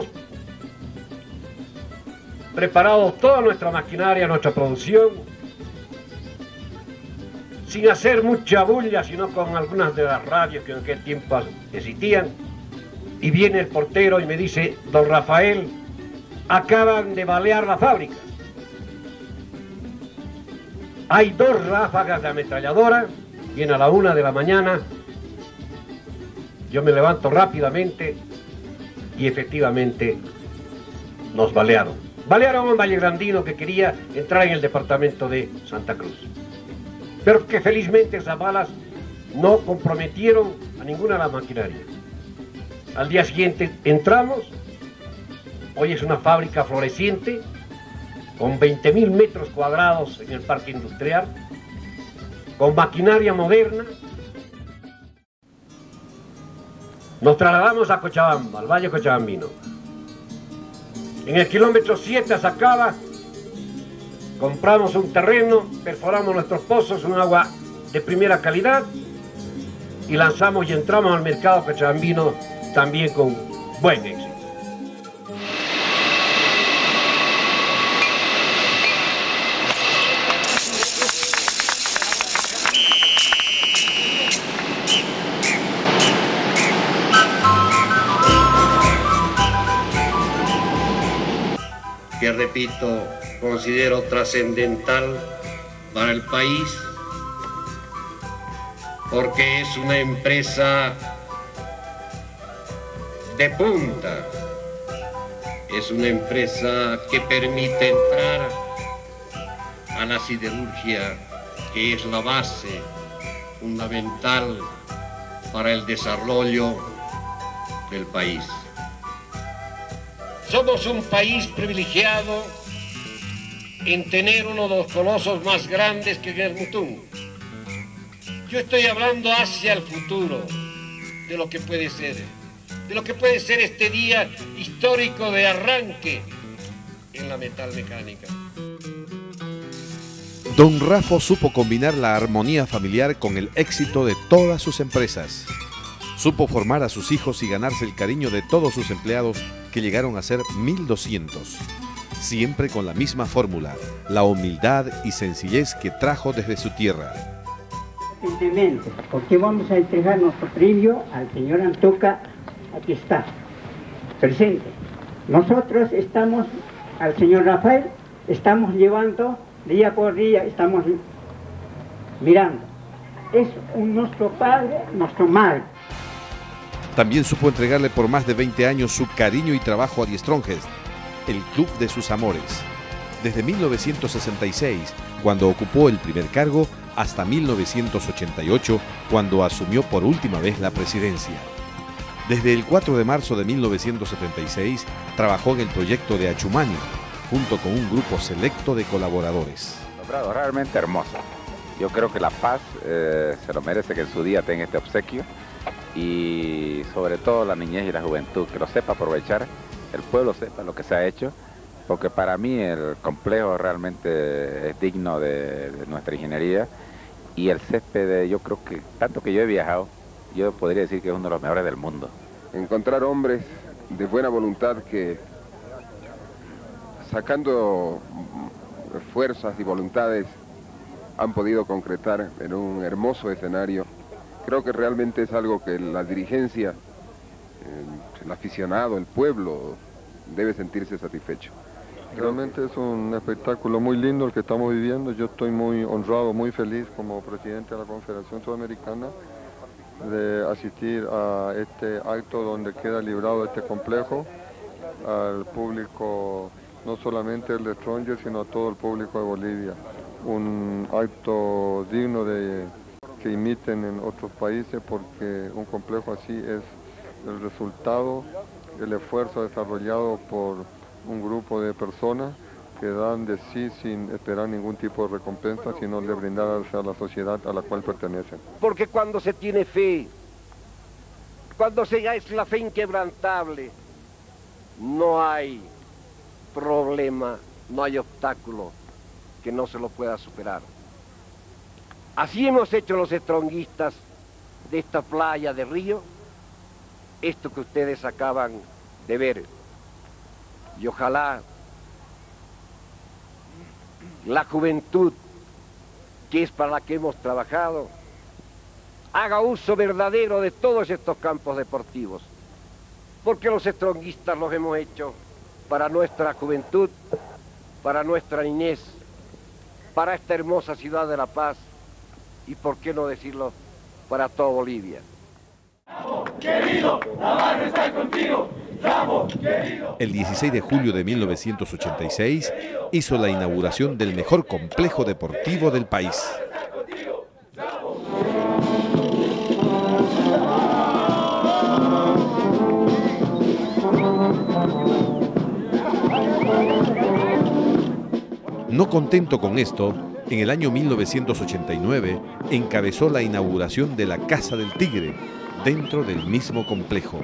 preparado toda nuestra maquinaria, nuestra producción, sin hacer mucha bulla, sino con algunas de las radios que en aquel tiempo existían, y viene el portero y me dice: don Rafael, acaban de balear la fábrica. Hay 2 ráfagas de ametralladora, viene a la 1 de la mañana, yo me levanto rápidamente y efectivamente nos balearon. Balearon a un vallegrandino que quería entrar en el departamento de Santa Cruz, pero que felizmente esas balas no comprometieron a ninguna de las maquinarias. Al día siguiente entramos, hoy es una fábrica floreciente, con 20.000 metros cuadrados en el parque industrial, con maquinaria moderna. Nos trasladamos a Cochabamba, al Valle Cochabambino. En el kilómetro 7 a Sacaba, compramos un terreno, perforamos nuestros pozos, un agua de primera calidad, y lanzamos y entramos al mercado cochabambino también con buen éxito. Que, repito, considero trascendental para el país, porque es una empresa de punta, es una empresa que permite entrar a la siderurgia, que es la base fundamental para el desarrollo del país. Somos un país privilegiado en tener uno de los colosos más grandes que es el Mutum. Yo estoy hablando hacia el futuro, de lo que puede ser, este día histórico de arranque en la metalmecánica. Don Rafo supo combinar la armonía familiar con el éxito de todas sus empresas. Supo formar a sus hijos y ganarse el cariño de todos sus empleados, que llegaron a ser 1200. Siempre con la misma fórmula, la humildad y sencillez que trajo desde su tierra. Simplemente, porque vamos a entregar nuestro premio al señor Antoca. Aquí está, presente. Nosotros estamos, al señor Rafael, estamos llevando día por día, estamos mirando. Es nuestro padre, nuestro madre. También supo entregarle por más de 20 años su cariño y trabajo a Die Strongest, el club de sus amores. Desde 1966, cuando ocupó el primer cargo, hasta 1988, cuando asumió por última vez la presidencia. Desde el 4 de marzo de 1976, trabajó en el proyecto de Achumani, junto con un grupo selecto de colaboradores. Logrado, realmente hermoso. Yo creo que La Paz se lo merece que en su día tenga este obsequio, y sobre todo la niñez y la juventud, que lo sepa aprovechar, el pueblo sepa lo que se ha hecho, porque para mí el complejo realmente es digno de nuestra ingeniería, y el césped, yo creo que, tanto que yo he viajado, yo podría decir que es uno de los mejores del mundo. Encontrar hombres de buena voluntad que, sacando fuerzas y voluntades han podido concretar en un hermoso escenario. Creo que realmente es algo que la dirigencia, el aficionado, el pueblo debe sentirse satisfecho. Realmente es un espectáculo muy lindo el que estamos viviendo. Yo estoy muy honrado, muy feliz como presidente de la Confederación Sudamericana de asistir a este acto donde queda librado este complejo al público, no solamente el de Stronger, sino a todo el público de Bolivia. Un acto digno de que imiten en otros países, porque un complejo así es el resultado, el esfuerzo desarrollado por un grupo de personas que dan de sí sin esperar ningún tipo de recompensa, sino de brindarse a la sociedad a la cual pertenecen. Porque cuando se tiene fe, cuando es la fe inquebrantable, no hay problema, no hay obstáculo que no se lo pueda superar. Así hemos hecho los estronguistas de esta playa de Río, esto que ustedes acaban de ver. Y ojalá la juventud, que es para la que hemos trabajado, haga uso verdadero de todos estos campos deportivos, porque los estronguistas los hemos hecho para nuestra juventud, para nuestra niñez, para esta hermosa ciudad de La Paz y, por qué no decirlo, para toda Bolivia. Querido, la mano está contigo. El 16 de julio de 1986 hizo la inauguración del mejor complejo deportivo del país. No contento con esto, en el año 1989 encabezó la inauguración de la Casa del Tigre, dentro del mismo complejo.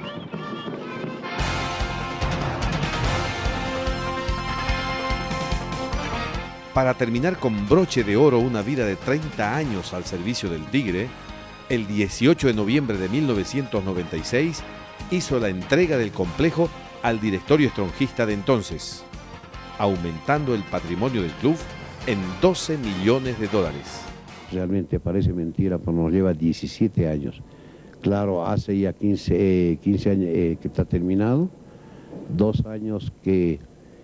Para terminar con broche de oro una vida de 30 años al servicio del Tigre, el 18 de noviembre de 1996 hizo la entrega del complejo al directorio estronjista de entonces, aumentando el patrimonio del club en $12 millones. Realmente parece mentira, pero nos lleva 17 años. Claro, hace ya 15 años que está terminado, 2 años que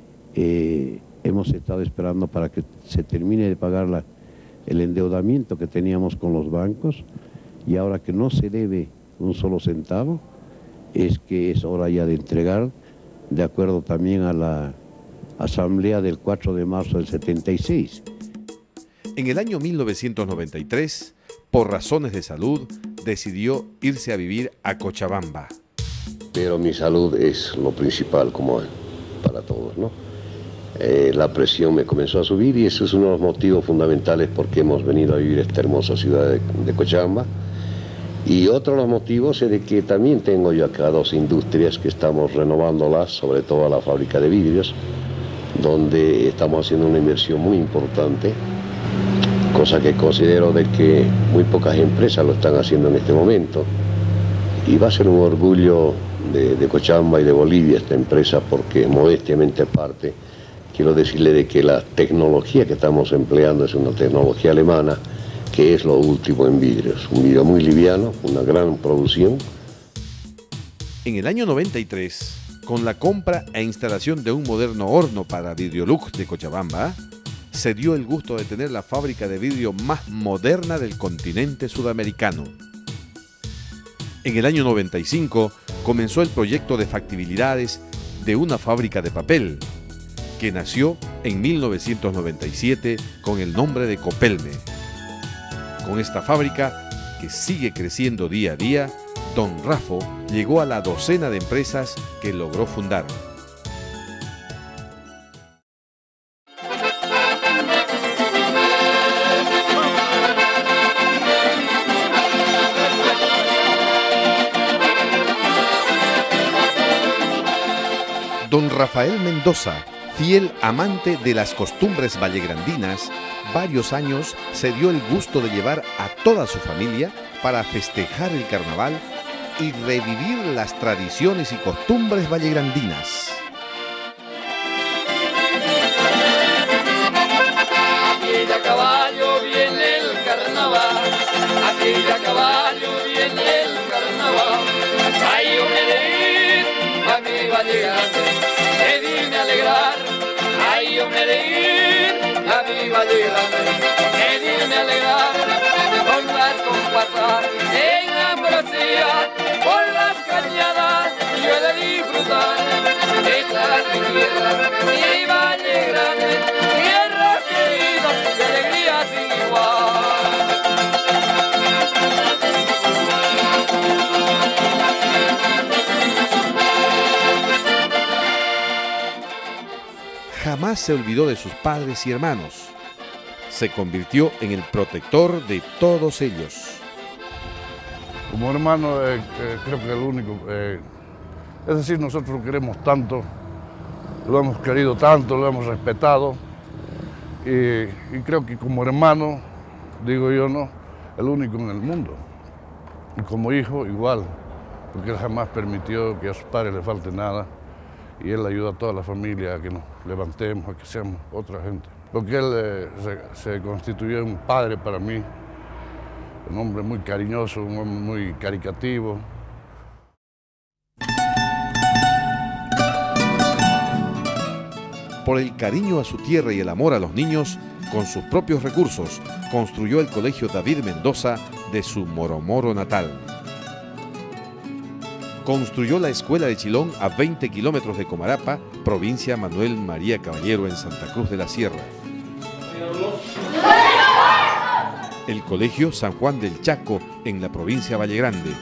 hemos estado esperando para que se termine de pagar el endeudamiento que teníamos con los bancos, y ahora que no se debe un solo centavo, es que es hora ya de entregar, de acuerdo también a la asamblea del 4 de marzo del 76. En el año 1993, por razones de salud, decidió irse a vivir a Cochabamba. Pero mi salud es lo principal, como para todos, ¿no? La presión me comenzó a subir y ese es uno de los motivos fundamentales por qué hemos venido a vivir esta hermosa ciudad de Cochabamba. Y otro de los motivos es de que también tengo yo acá 2 industrias que estamos renovándolas, sobre todo la fábrica de vidrios, donde estamos haciendo una inversión muy importante, cosa que considero de que muy pocas empresas lo están haciendo en este momento. Y va a ser un orgullo de Cochabamba y de Bolivia esta empresa, porque modestiamente aparte, quiero decirle de que la tecnología que estamos empleando es una tecnología alemana, que es lo último en vidrios. Un vidrio muy liviano, una gran producción. En el año 93, con la compra e instalación de un moderno horno para Vidriolux de Cochabamba, se dio el gusto de tener la fábrica de vidrio más moderna del continente sudamericano. En el año 95 comenzó el proyecto de factibilidades de una fábrica de papel, que nació en 1997 con el nombre de Copelme. Con esta fábrica, que sigue creciendo día a día, don Rafo llegó a la docena de empresas que logró fundar. Don Rafael Mendoza, fiel amante de las costumbres vallegrandinas, varios años se dio el gusto de llevar a toda su familia para festejar el carnaval y revivir las tradiciones y costumbres vallegrandinas. y a caballo viene el carnaval. Ay, yo me de ir a mi Valle Grande, pedirme alegrar. Ay, yo me de ir a mi Valle Grande, pedirme alegrar. Con las comparsas en ambrosía, con las cañadas, yo he de disfrutar. Esta es mi tierra, mi Valle Grande, tierra querida, de alegría sin igual. Jamás se olvidó de sus padres y hermanos. Se convirtió en el protector de todos ellos. Como hermano, creo que el único, es decir, nosotros lo queremos tanto, lo hemos querido tanto, lo hemos respetado, y creo que como hermano, digo yo, no, el único en el mundo. Y como hijo, igual, porque él jamás permitió que a sus padres le falte nada, y él ayuda a toda la familia a que nos levantemos, a que seamos otra gente. Porque él se constituyó en un padre para mí, un hombre muy cariñoso, un hombre muy caricativo. Por el cariño a su tierra y el amor a los niños, con sus propios recursos, construyó el Colegio David Mendoza de su Moromoro natal. Construyó la Escuela de Chilón a 20 kilómetros de Comarapa, provincia Manuel María Caballero en Santa Cruz de la Sierra. El Colegio San Juan del Chaco en la provincia Valle Grande.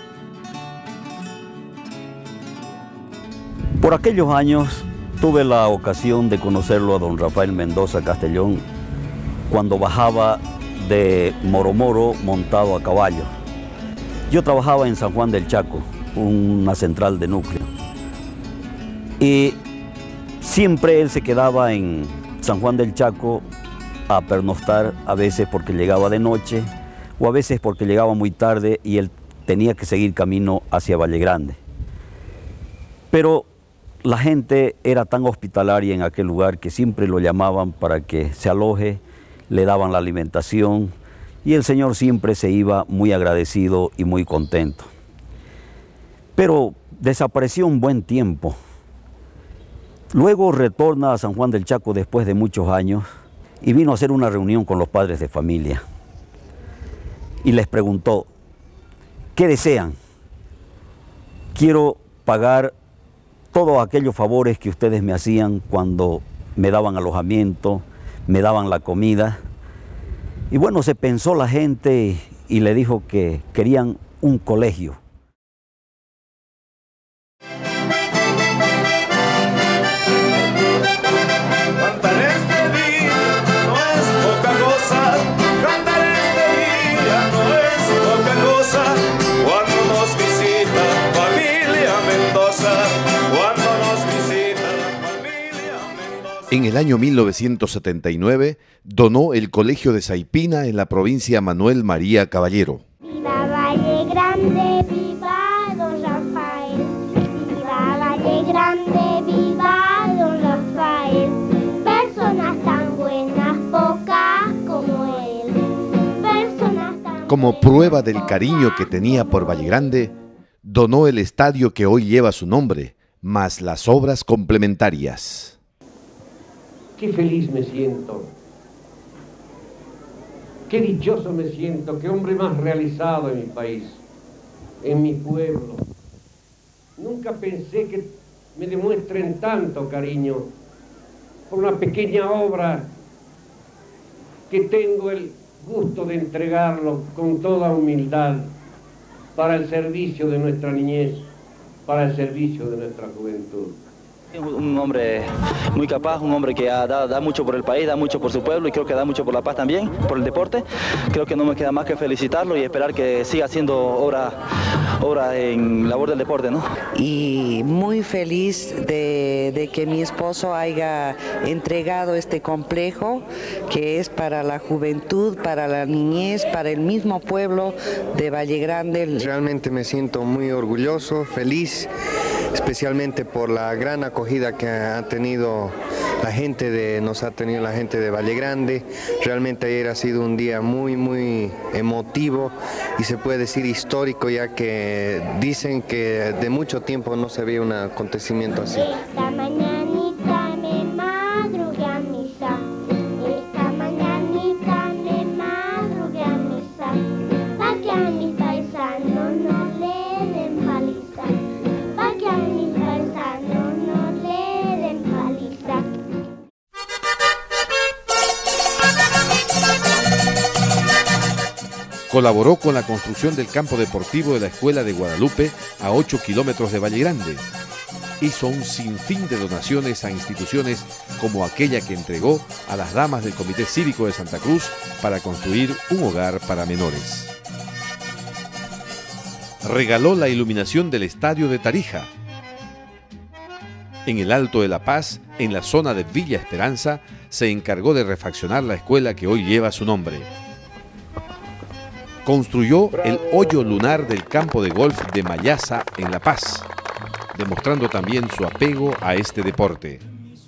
Por aquellos años tuve la ocasión de conocerlo a don Rafael Mendoza Castellón cuando bajaba de Moromoro montado a caballo. Yo trabajaba en San Juan del Chaco, una central de núcleo. Y siempre él se quedaba en San Juan del Chaco a pernoctar, a veces porque llegaba de noche o a veces porque llegaba muy tarde y él tenía que seguir camino hacia Valle Grande. Pero la gente era tan hospitalaria en aquel lugar que siempre lo llamaban para que se aloje, le daban la alimentación y el señor siempre se iba muy agradecido y muy contento. Pero desapareció un buen tiempo. Luego retorna a San Juan del Chaco después de muchos años y vino a hacer una reunión con los padres de familia. Y les preguntó, ¿qué desean? Quiero pagar todos aquellos favores que ustedes me hacían cuando me daban alojamiento, me daban la comida. Y bueno, se pensó la gente y le dijo que querían un colegio. En el año 1979 donó el Colegio de Saipina en la provincia Manuel María Caballero. Viva Valle Grande, viva don Rafael. Viva Valle Grande, viva don Rafael. Personas tan buenas, pocas como él. Personas tan Como prueba del cariño que tenía por Valle Grande, donó el estadio que hoy lleva su nombre, más las obras complementarias. Qué feliz me siento, qué dichoso me siento, qué hombre más realizado en mi país, en mi pueblo. Nunca pensé que me demuestren tanto cariño por una pequeña obra que tengo el gusto de entregarlo con toda humildad para el servicio de nuestra niñez, para el servicio de nuestra juventud. Un hombre muy capaz, un hombre que da mucho por el país, da mucho por su pueblo y creo que da mucho por la paz también, por el deporte. Creo que no me queda más que felicitarlo y esperar que siga haciendo obra en labor del deporte, ¿no? Y muy feliz de que mi esposo haya entregado este complejo que es para la juventud, para la niñez, para el mismo pueblo de Valle Grande. Realmente me siento muy orgulloso, feliz, especialmente por la gran acogida que ha tenido nos ha tenido la gente de Valle Grande. Realmente ayer ha sido un día muy emotivo y se puede decir histórico, ya que dicen que de mucho tiempo no se veía un acontecimiento así. Esta mañanita me madrugué a misa, esta mañanita me madrugué a misa, pa' que a mis paisanos no le den paliza, pa' que a mis paisanos no le den paliza. Colaboró con la construcción del campo deportivo de la Escuela de Guadalupe a 8 kilómetros de Valle Grande. Hizo un sinfín de donaciones a instituciones como aquella que entregó a las damas del Comité Cívico de Santa Cruz para construir un hogar para menores. Regaló la iluminación del Estadio de Tarija. En el Alto de La Paz, en la zona de Villa Esperanza, se encargó de refaccionar la escuela que hoy lleva su nombre. Construyó el hoyo lunar del campo de golf de Mayasa en La Paz, demostrando también su apego a este deporte.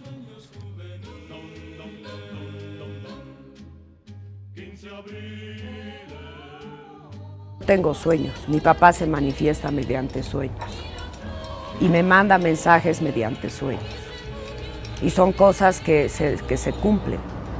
Tengo sueños. Mi papá se manifiesta mediante sueños y me manda mensajes mediante sueños. Y son cosas que se cumplen.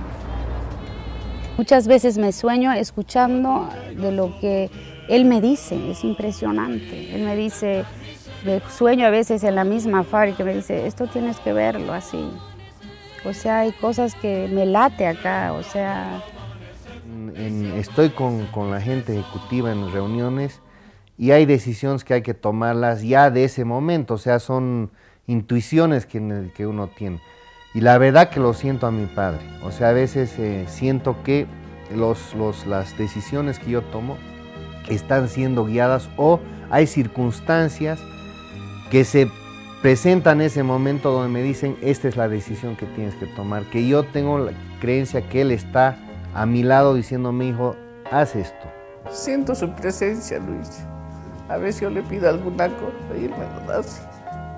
Muchas veces me sueño escuchando de lo que él me dice, es impresionante. Él me dice, sueño a veces en la misma fábrica, me dice, esto tienes que verlo así. O sea, hay cosas que me late acá, o sea... Estoy con la gente ejecutiva en reuniones y hay decisiones que hay que tomarlas ya de ese momento, o sea, son intuiciones que uno tiene. Y la verdad que lo siento a mi padre, o sea, a veces siento que las decisiones que yo tomo están siendo guiadas o hay circunstancias que se presentan en ese momento donde me dicen, esta es la decisión que tienes que tomar, que yo tengo la creencia que él está a mi lado diciéndome, hijo, haz esto. Siento su presencia, Luis. A veces yo le pido alguna cosa y él me lo da. Sí.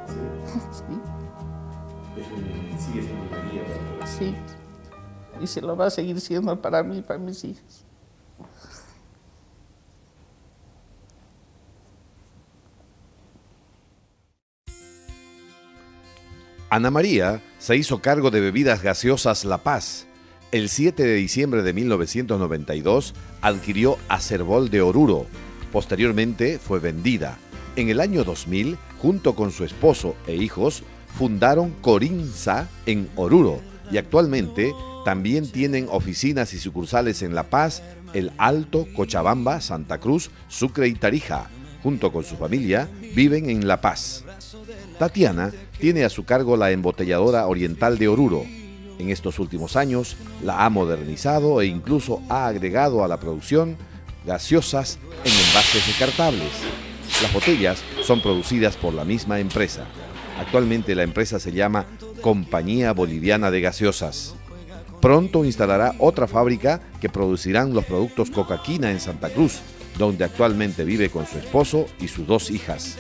Sigue siendo una guía para todos. Sí, y se lo va a seguir siendo para mí y para mis hijas. Ana María se hizo cargo de Bebidas Gaseosas La Paz. El 7 de diciembre de 1992 adquirió Acerbol de Oruro. Posteriormente fue vendida. En el año 2000, junto con su esposo e hijos, fundaron Corinza en Oruro y actualmente también tienen oficinas y sucursales en La Paz, El Alto, Cochabamba, Santa Cruz, Sucre y Tarija. Junto con su familia viven en La Paz. Tatiana tiene a su cargo la embotelladora Oriental de Oruro. En estos últimos años la ha modernizado e incluso ha agregado a la producción gaseosas en envases descartables. Las botellas son producidas por la misma empresa. Actualmente la empresa se llama Compañía Boliviana de Gaseosas. Pronto instalará otra fábrica que producirán los productos Coca-Quina en Santa Cruz, donde actualmente vive con su esposo y sus 2 hijas.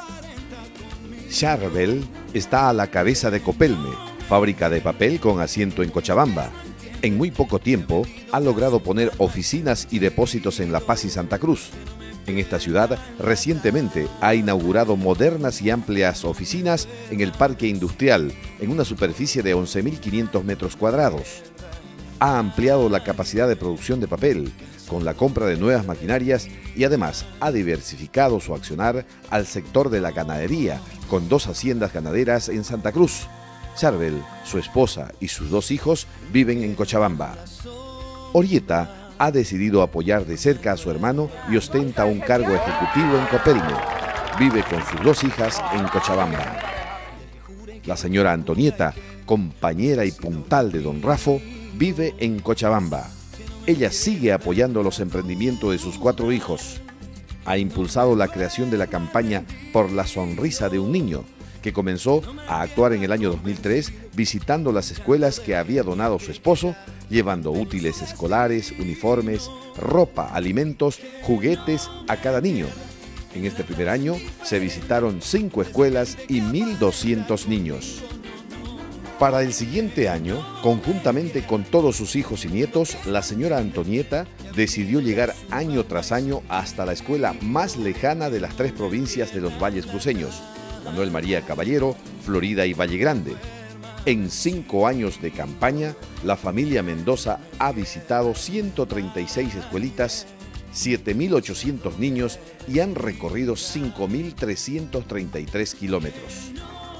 Charbel está a la cabeza de Copelme, fábrica de papel con asiento en Cochabamba. En muy poco tiempo ha logrado poner oficinas y depósitos en La Paz y Santa Cruz. En esta ciudad, recientemente ha inaugurado modernas y amplias oficinas en el Parque Industrial, en una superficie de 11.500 metros cuadrados. Ha ampliado la capacidad de producción de papel, con la compra de nuevas maquinarias y además ha diversificado su accionar al sector de la ganadería, con 2 haciendas ganaderas en Santa Cruz. Charbel, su esposa y sus 2 hijos viven en Cochabamba. Orieta ha decidido apoyar de cerca a su hermano y ostenta un cargo ejecutivo en Copelme. Vive con sus 2 hijas en Cochabamba. La señora Antonieta, compañera y puntal de don Rafo, vive en Cochabamba. Ella sigue apoyando los emprendimientos de sus 4 hijos. Ha impulsado la creación de la campaña Por la sonrisa de un niño, que comenzó a actuar en el año 2003 visitando las escuelas que había donado su esposo, llevando útiles escolares, uniformes, ropa, alimentos, juguetes a cada niño. En este primer año se visitaron 5 escuelas y 1.200 niños. Para el siguiente año, conjuntamente con todos sus hijos y nietos, la señora Antonieta decidió llegar año tras año hasta la escuela más lejana de las 3 provincias de los valles cruceños, Manuel María Caballero, Florida y Valle Grande. En 5 años de campaña, la familia Mendoza ha visitado 136 escuelitas, 7.800 niños y han recorrido 5.333 kilómetros.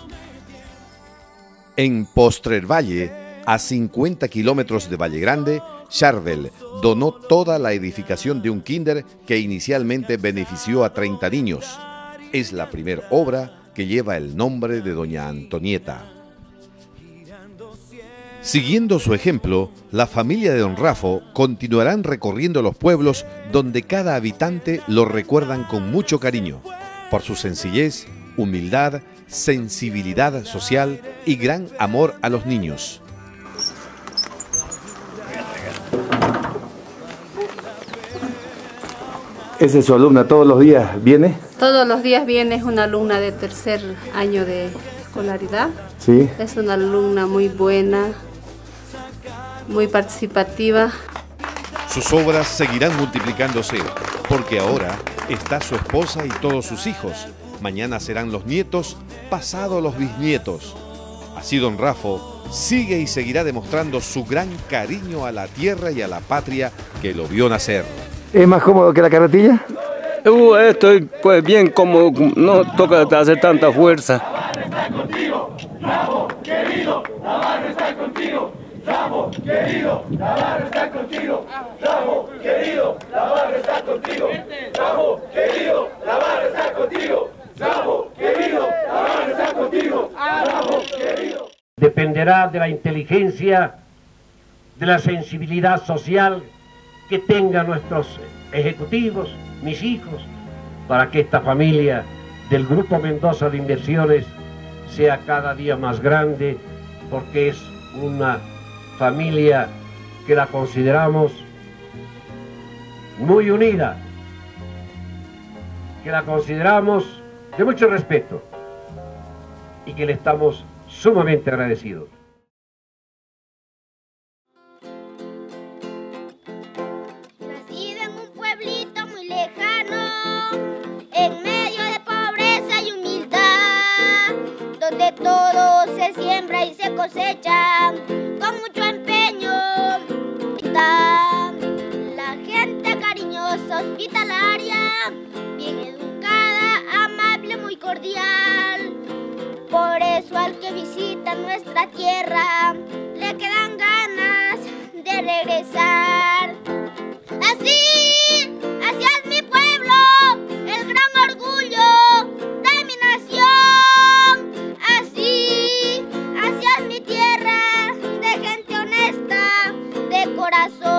En Postrer Valle, a 50 kilómetros de Valle Grande, Charvel donó toda la edificación de un kinder que inicialmente benefició a 30 niños. Es la primera obra que lleva el nombre de doña Antonieta. Siguiendo su ejemplo, la familia de don Rafo continuarán recorriendo los pueblos donde cada habitante lo recuerdan con mucho cariño, por su sencillez, humildad, sensibilidad social y gran amor a los niños. ¿Esa es su alumna todos los días viene? Todos los días viene, es una alumna de 3er año de escolaridad. Sí. Es una alumna muy buena, muy participativa. Sus obras seguirán multiplicándose, porque ahora está su esposa y todos sus hijos. Mañana serán los nietos, pasado los bisnietos. Así don Rafo sigue y seguirá demostrando su gran cariño a la tierra y a la patria que lo vio nacer. ¿Es más cómodo que la carretilla? Estoy pues bien cómodo, no toca hacer tanta fuerza. Rafo, querido, la barra está contigo. Rafo, querido, la barra está contigo. Rafo, querido, la barra está contigo. Rafo, querido, la barra está contigo. Rafo, querido, la barra está contigo. Rafo, querido. Dependerá de la inteligencia, de la sensibilidad social que tengan nuestros ejecutivos, mis hijos, para que esta familia del Grupo Mendoza de Inversiones sea cada día más grande, porque es una familia que la consideramos muy unida, que la consideramos de mucho respeto y que le estamos sumamente agradecidos. Nacido en un pueblito muy lejano, en medio de pobreza y humildad, donde todo se siembra y se cosecha con mucho empeño. La gente cariñosa, hospitalaria, bien educada, amable, muy cordial. Por eso al que visita nuestra tierra le quedan ganas de regresar. Así es mi pueblo, el gran orgullo de mi nación. Así es mi tierra, de gente honesta, de corazón.